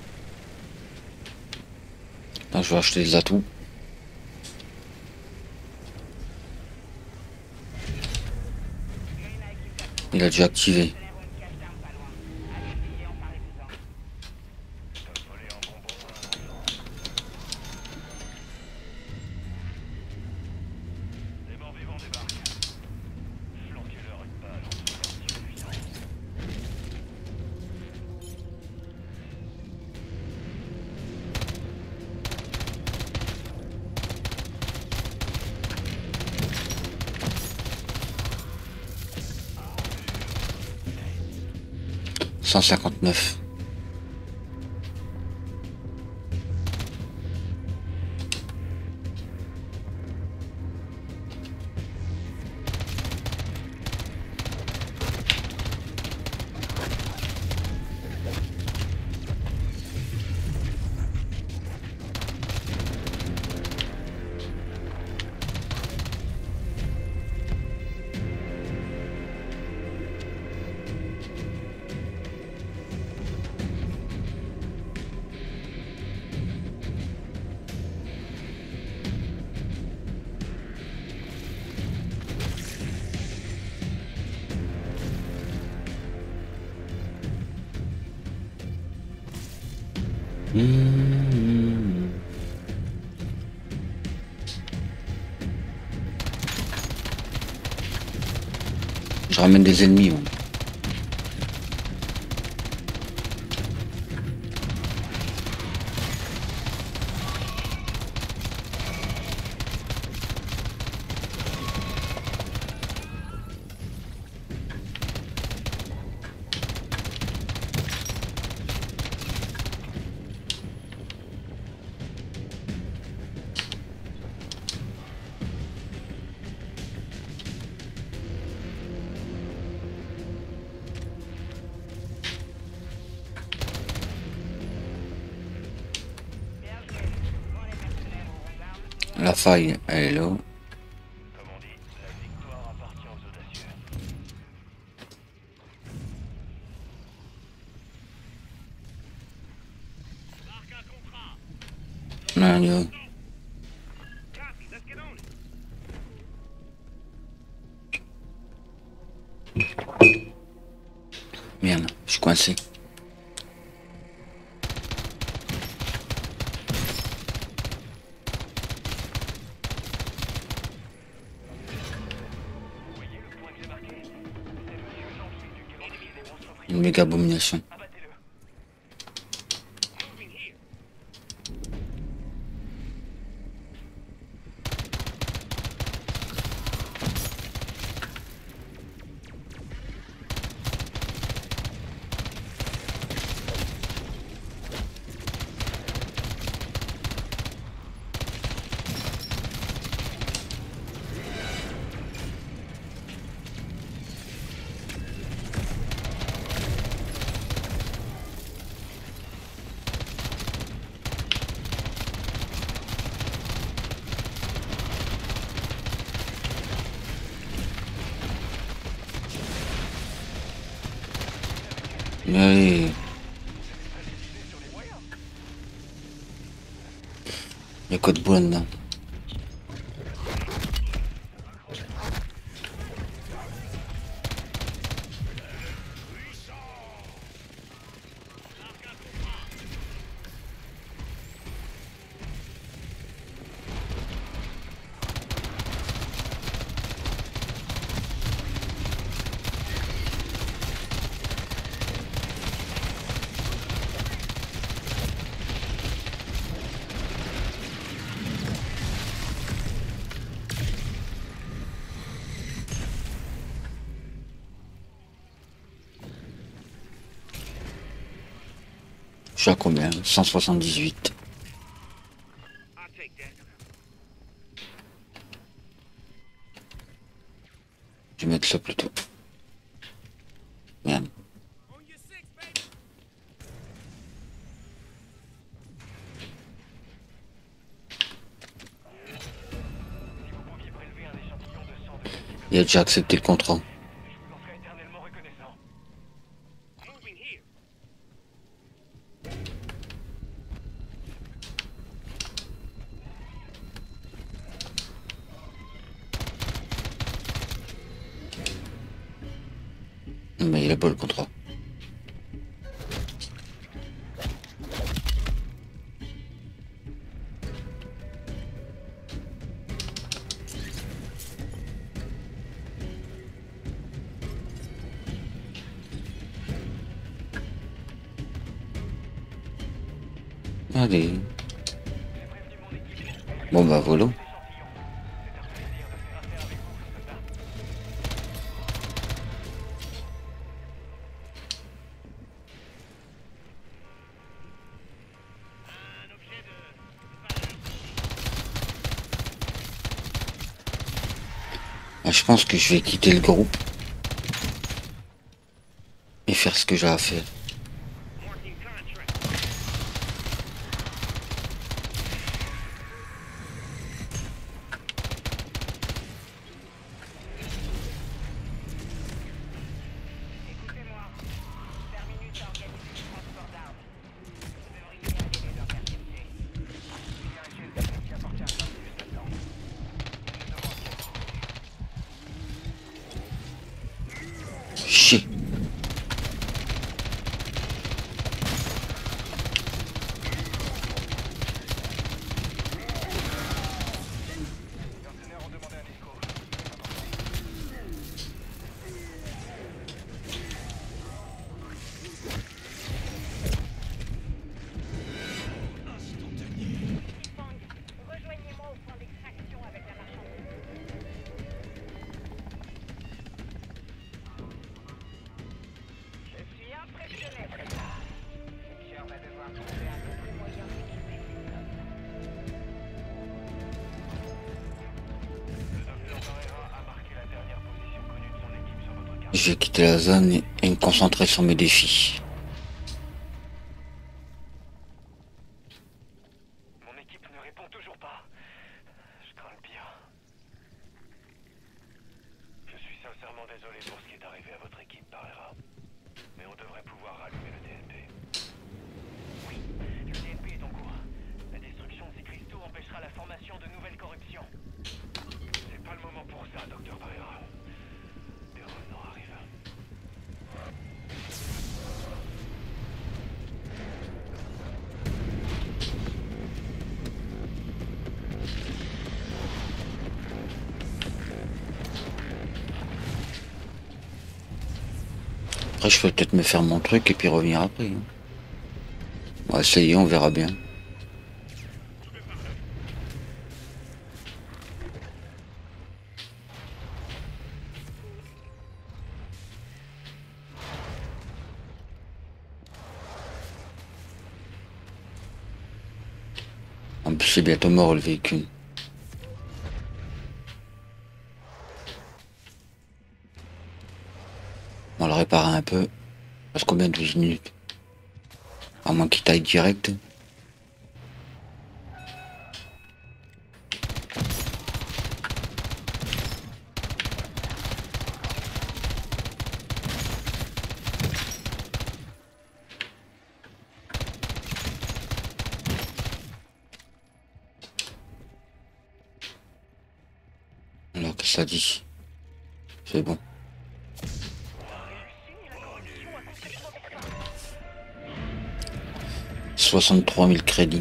Là, je vais acheter des atouts. Il a déjà activé. Voler en bonbon à l'instant. Les morts vivants débarquent. Flanquez-leur une balle en dessous de leur puissance. cent cinquante-neuf. Mmh. Je ramène des ennemis. Moi. La faille, elle est là. Comme on dit, on y va. Merde, je suis coincé. Une méga abomination. Allez. Il y a quoi de bois dedans? Je suis à combien? cent soixante-dix-huit. Je vais mettre ça plutôt. Merde. Il a déjà accepté le contrat. Mais il a pas le contrat. Allez. Bon bah voilà. Je pense que je vais quitter le groupe et faire ce que j'ai à faire. Chier. Rejoignez-moi au point d'extraction avec la marchandise. Je suis impressionné, Freda. Victor va devoir trouver un autre moyen d'équiper ses hommes. Le docteur Barrera a marqué la dernière position connue de son équipe sur votre carte. Je vais quitter la zone et, et me concentrer sur mes défis. Mon équipe ne répond toujours pas. Je crains le pire. Je suis sincèrement désolé pour ce qui est arrivé à votre équipe, Barrera. Mais on devrait pouvoir rallumer le T N P. Oui, le T N P est en cours. La destruction de ces cristaux à la formation de nouvelles corruptions. C'est pas le moment pour ça, docteur Pereira. Des revenants arrivent. Après, je peux peut-être me faire mon truc et puis revenir après. Hein. Ouais, ça y est, on verra bien. En plus, c'est bientôt mort le véhicule. On va le réparer un peu. Parce combien douze minutes? À moins qu'il taille direct. Alors que ça dit. C'est bon. soixante-trois mille crédits.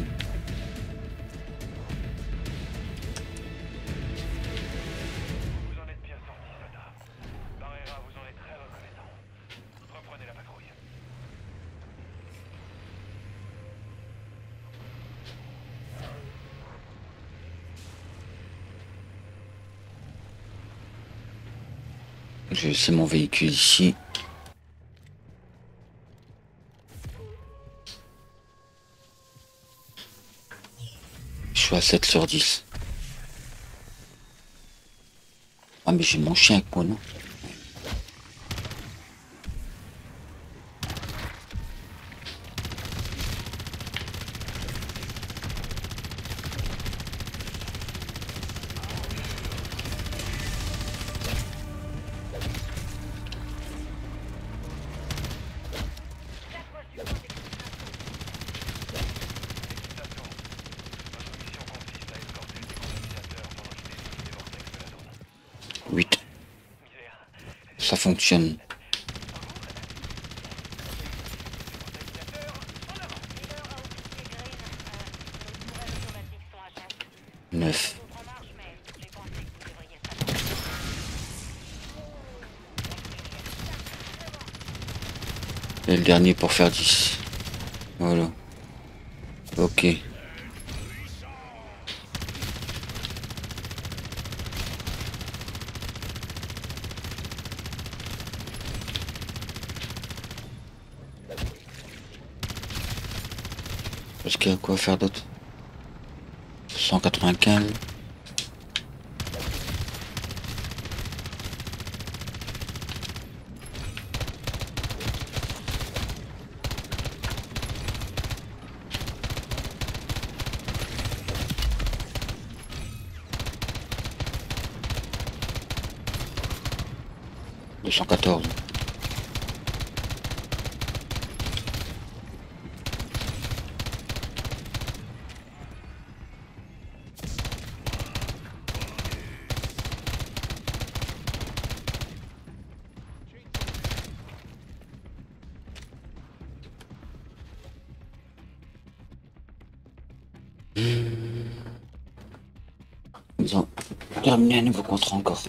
Vous en êtes bien sorti, Sada. Pereira vous en est très reconnaissant. Reprenez la patrouille. Je vais laisser mon véhicule ici. Je suis à sept sur dix. Ah mais j'ai mon chien avec moi, non? huit. Ça fonctionne. neuf. Et le dernier pour faire dix. Voilà. Ok. Est-ce qu'il y a quoi faire d'autre? cent quatre-vingt-quinze. deux cent quatorze. Ils ont terminé un nouveau contrat encore.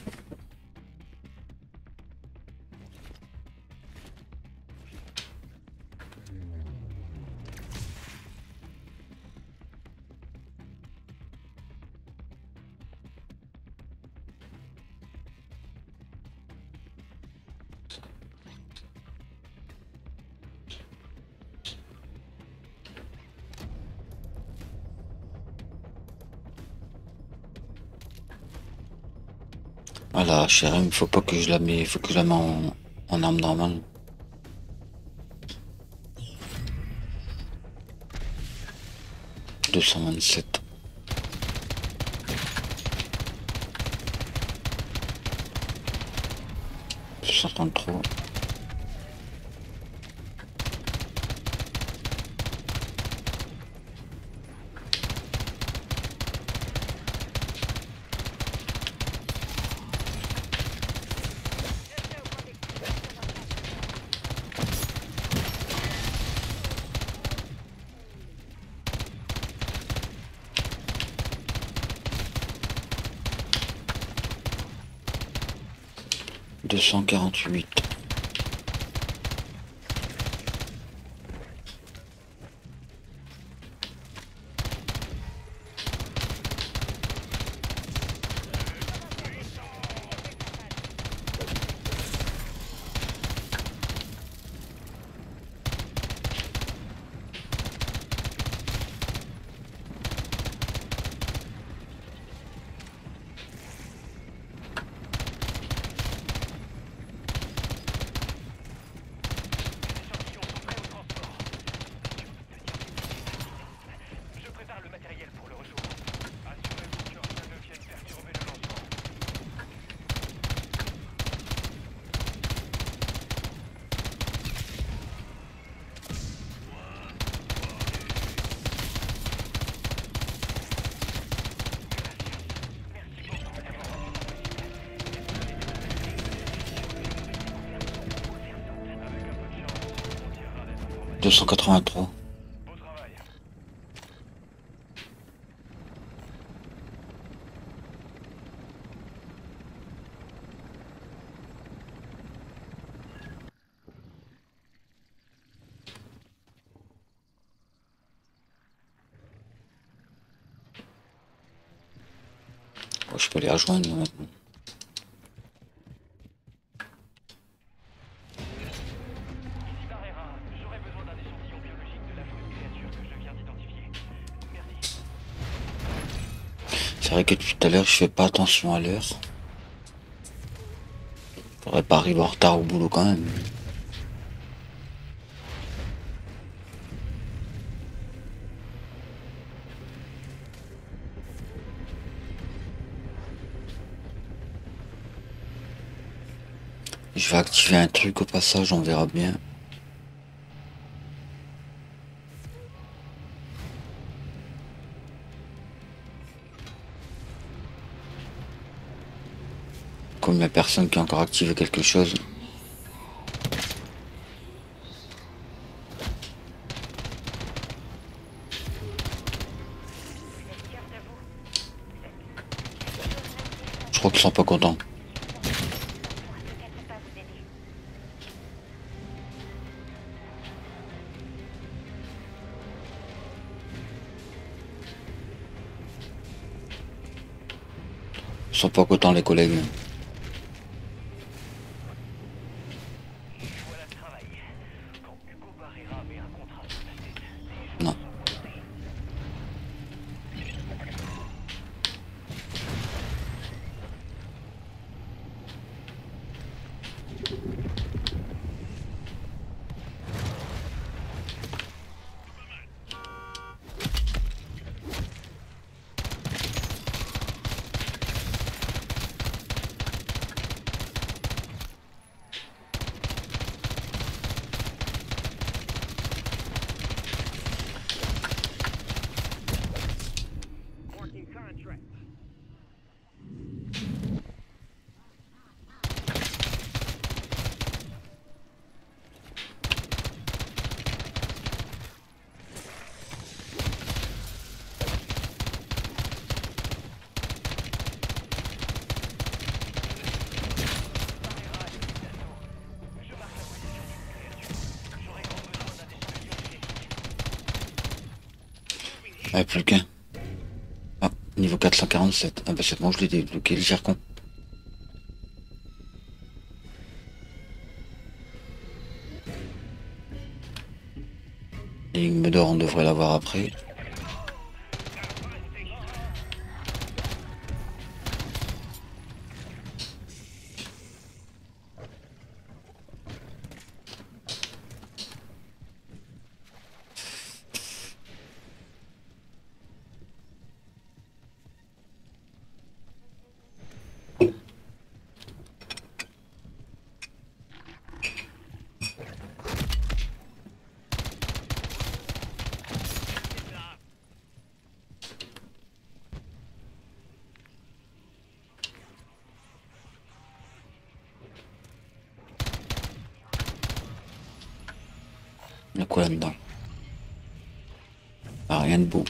Voilà, chérie, il faut pas que je la mette, il faut que je la mette en, en arme normale. deux cent vingt-sept. deux cent trente-trois. deux cent quarante-huit. Je prépare le matériel pour le retour. Assurez-vous que rien ne vienne perturber le lancement. deux cent quatre-vingt-trois. Beau travail. Oh, je peux les rejoindre maintenant. Ici Barrera, j'aurais besoin d'un échantillon biologique de l'affreuse créature que je viens d'identifier. Merci. C'est vrai que depuis tout à l'heure, je fais pas attention à l'heure. Faudrait pas arriver en retard au boulot quand même. Je vais activer un truc au passage, on verra bien. Comme il n'y a personne qui a encore activé quelque chose. Je crois qu'ils sont pas contents. Peut-être pas vous aider. Ils sont pas contents les collègues. Voilà le travail. Quand Hugo Barrera met un contrat sur ta tête, Non. Ah, plus qu'un. Ah, niveau quatre cent quarante-sept. Ah bah c'est bon, je l'ai débloqué, le Zircon. L'énigme d'or, on devrait l'avoir après. Il y a quoi là-dedans? Ah, rien de beau.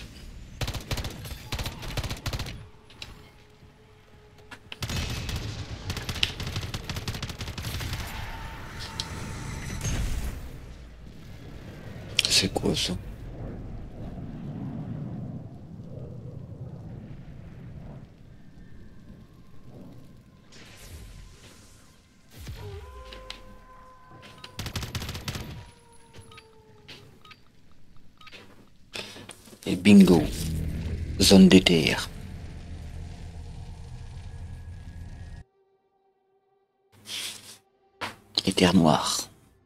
C'est quoi ça? Et bingo, zone D T R. Et terre noire.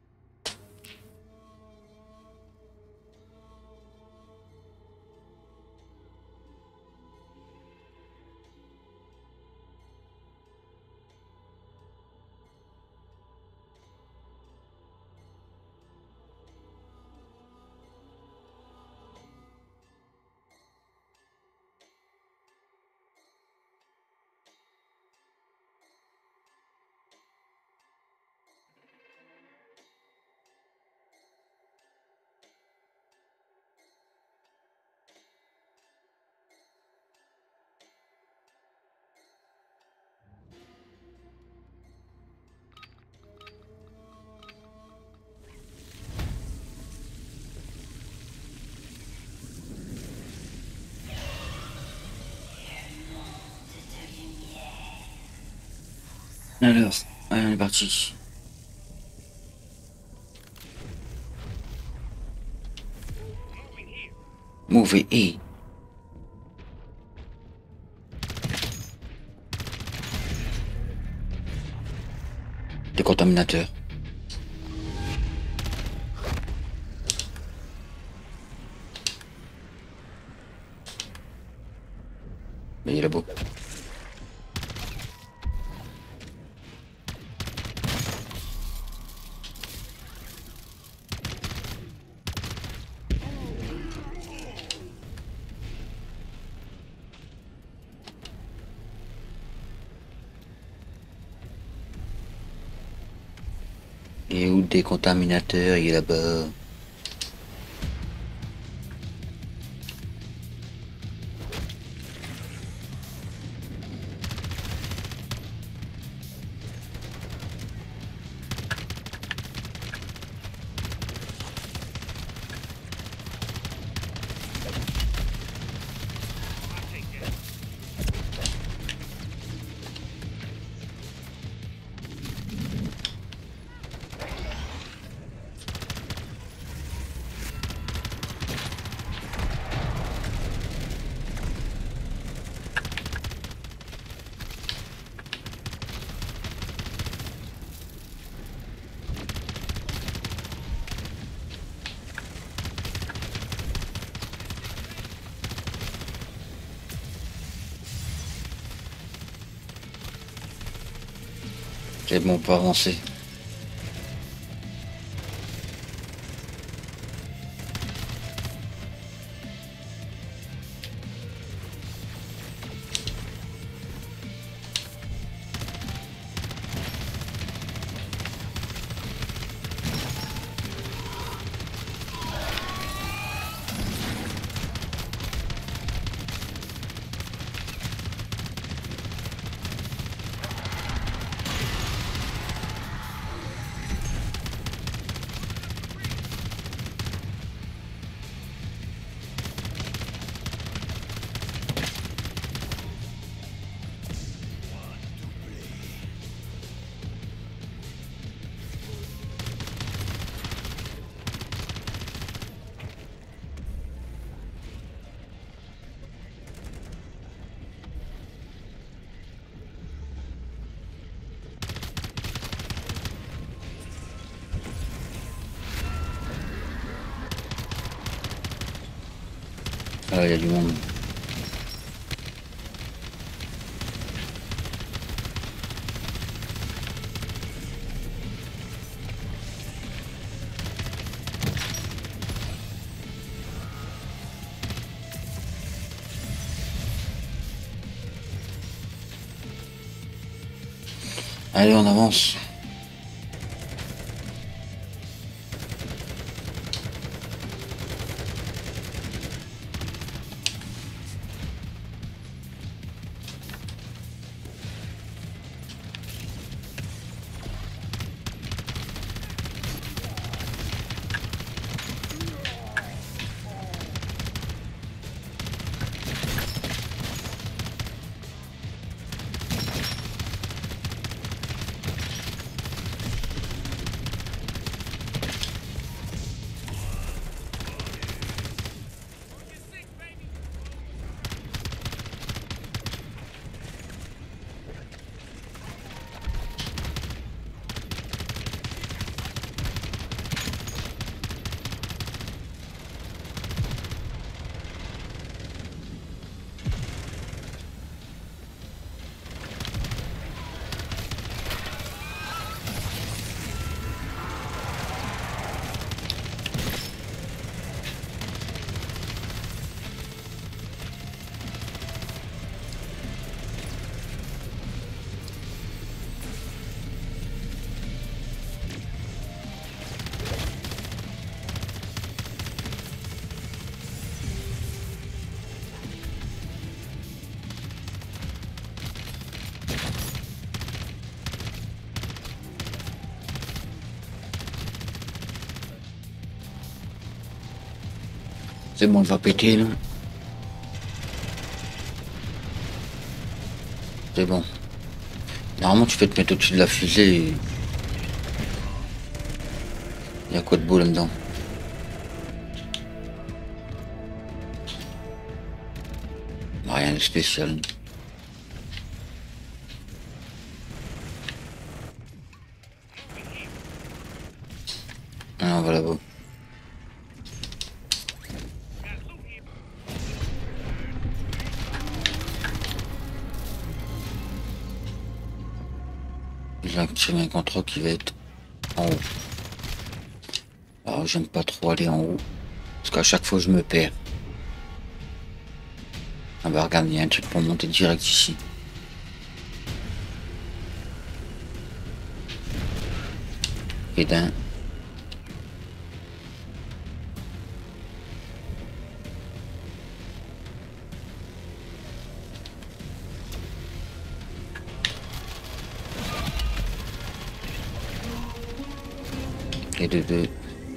Alors, allez, on est parti. Mauvais et. Décontaminateur. Mais il est là-bas. Et où le décontaminateur, il est là-bas. C'est bon, on peut avancer. Ah, il y a du monde. Allez, on avance. C'est bon, il va péter là. C'est bon. Normalement tu peux te mettre au-dessus de la fusée et... Il y a quoi de beau là-dedans? Rien de spécial. Ah, voilà beau. J'ai activé un contrat qui va être en haut. Alors j'aime pas trop aller en haut. Parce qu'à chaque fois je me perds. Ah bah regarde, il y a un truc pour monter direct ici. Et d'un. Et de deux.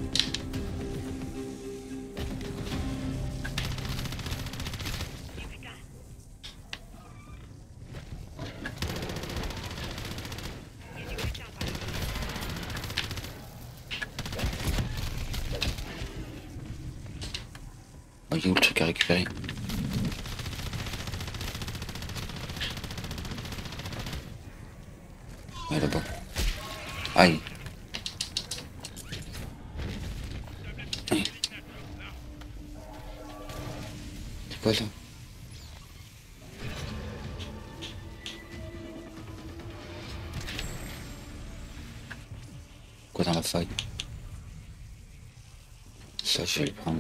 Oh, il y a où le truc à récupérer? Ouais, là-bas. Aïe. Aïe. C'est quoi ça? Quoi dans la faille? Ça, je vais le prendre.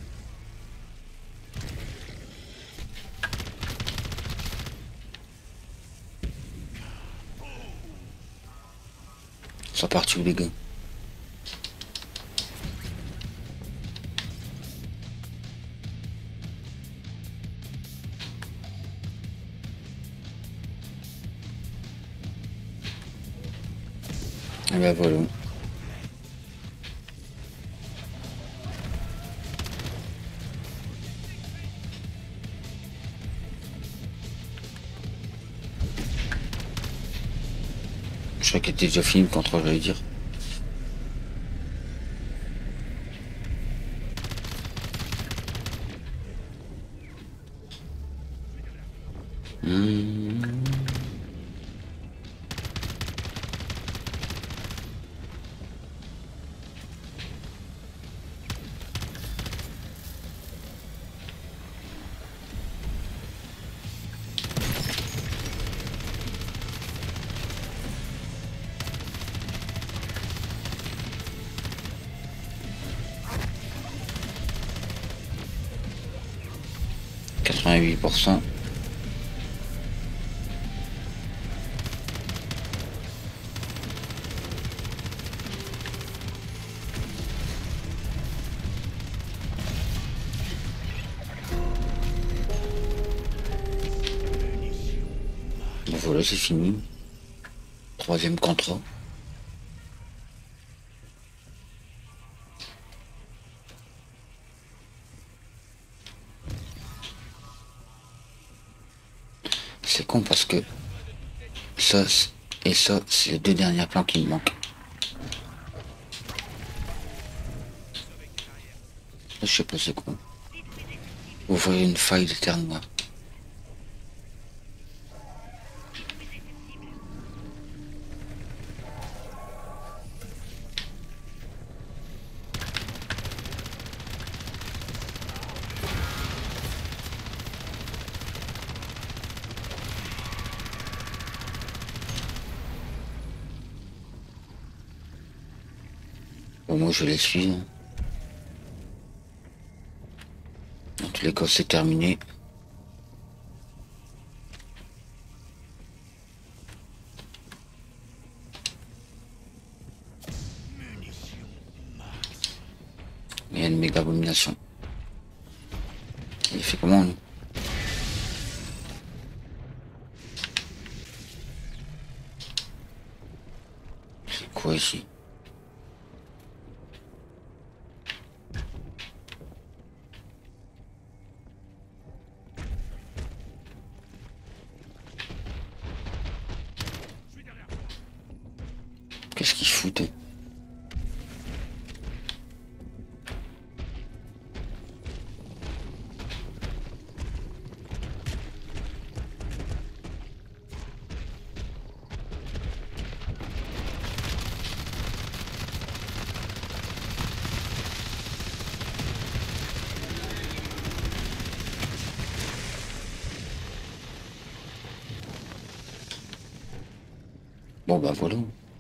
Ça partit où les gars? Et ben voilà. Je crois qu'il était déjà fini le contrôle, j'allais dire. Mmh. quatre-vingt-huit pour cent. Bon, voilà, c'est fini. Troisième contrat. C'est con parce que ça et ça, c'est les deux derniers plans qui me manquent. Je sais pas c'est quoi. Ouvrir une faille de terre noire. Bon, moi je les suis. Hein. Dans tous les cas, c'est terminé. Mais il y a une méga abomination. Il fait comment lui? C'est quoi ici? Qu'est-ce qu'ils foutent? Bon bah voilà.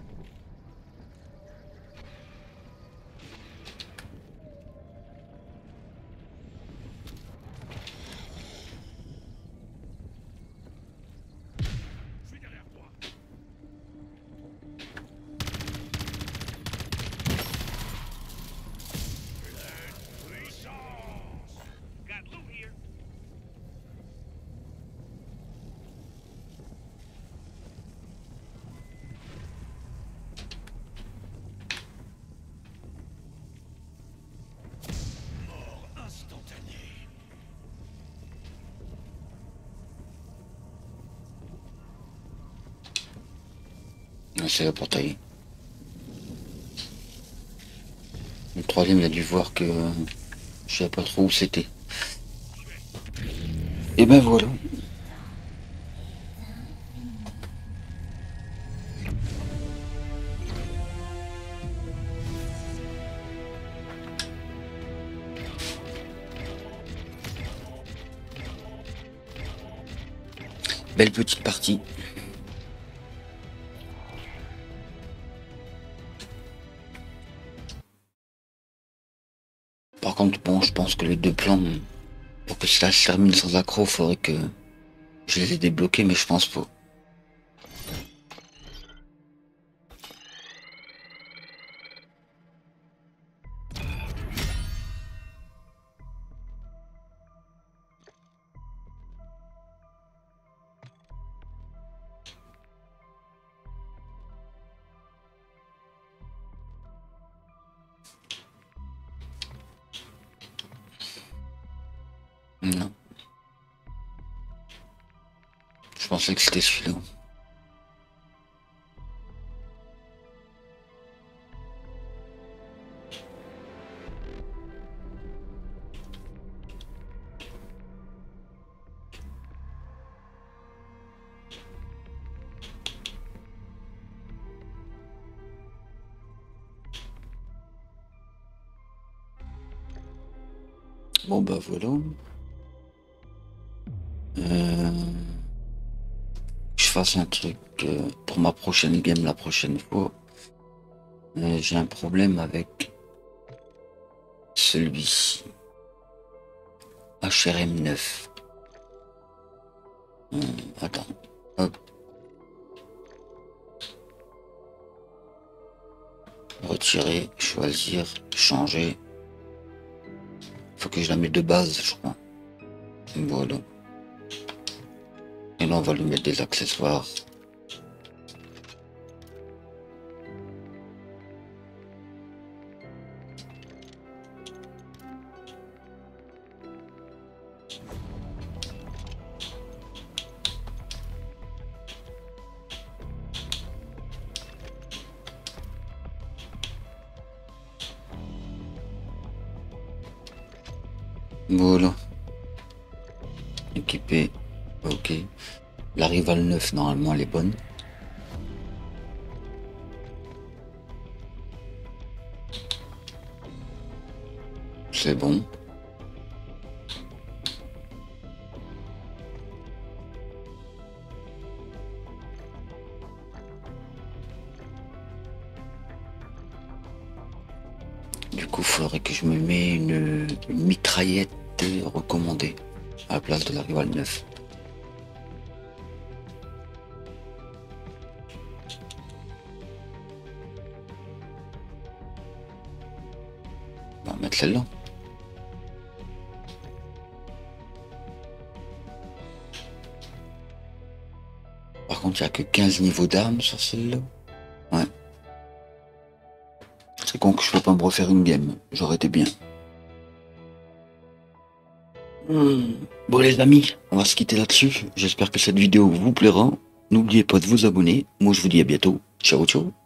C'est le portail. Le troisième, il a dû voir que je savais pas trop où c'était. Et ben voilà. Belle petite partie. Par contre, bon, je pense que les deux plans, pour que cela se termine sans accroc, il faudrait que je les ai débloqués, mais je pense pas. Non. Je pensais que c'était celui-là. Bon bah voilà. Euh... Je fasse un truc euh, pour ma prochaine game la prochaine fois. Euh, J'ai un problème avec celui-ci. H R M neuf. Euh, attends. Hop. Retirer, choisir, changer. Faut que je la mette de base, je crois. Voilà. Et là, on va lui mettre des accessoires. Voilà. Équipé. Ok. La Rival neuf, normalement, elle est bonne. C'est bon. Du coup, il faudrait que je me mette une, une mitraillette recommandée à la place de la Rival neuf. On va mettre celle-là. Par contre, il n'y a que quinze niveaux d'armes sur celle-là. Ouais. C'est con que je peux pas me refaire une game. J'aurais été bien. Hmm. Bon les amis, on va se quitter là-dessus. J'espère que cette vidéo vous plaira. N'oubliez pas de vous abonner. Moi je vous dis à bientôt. Ciao ciao.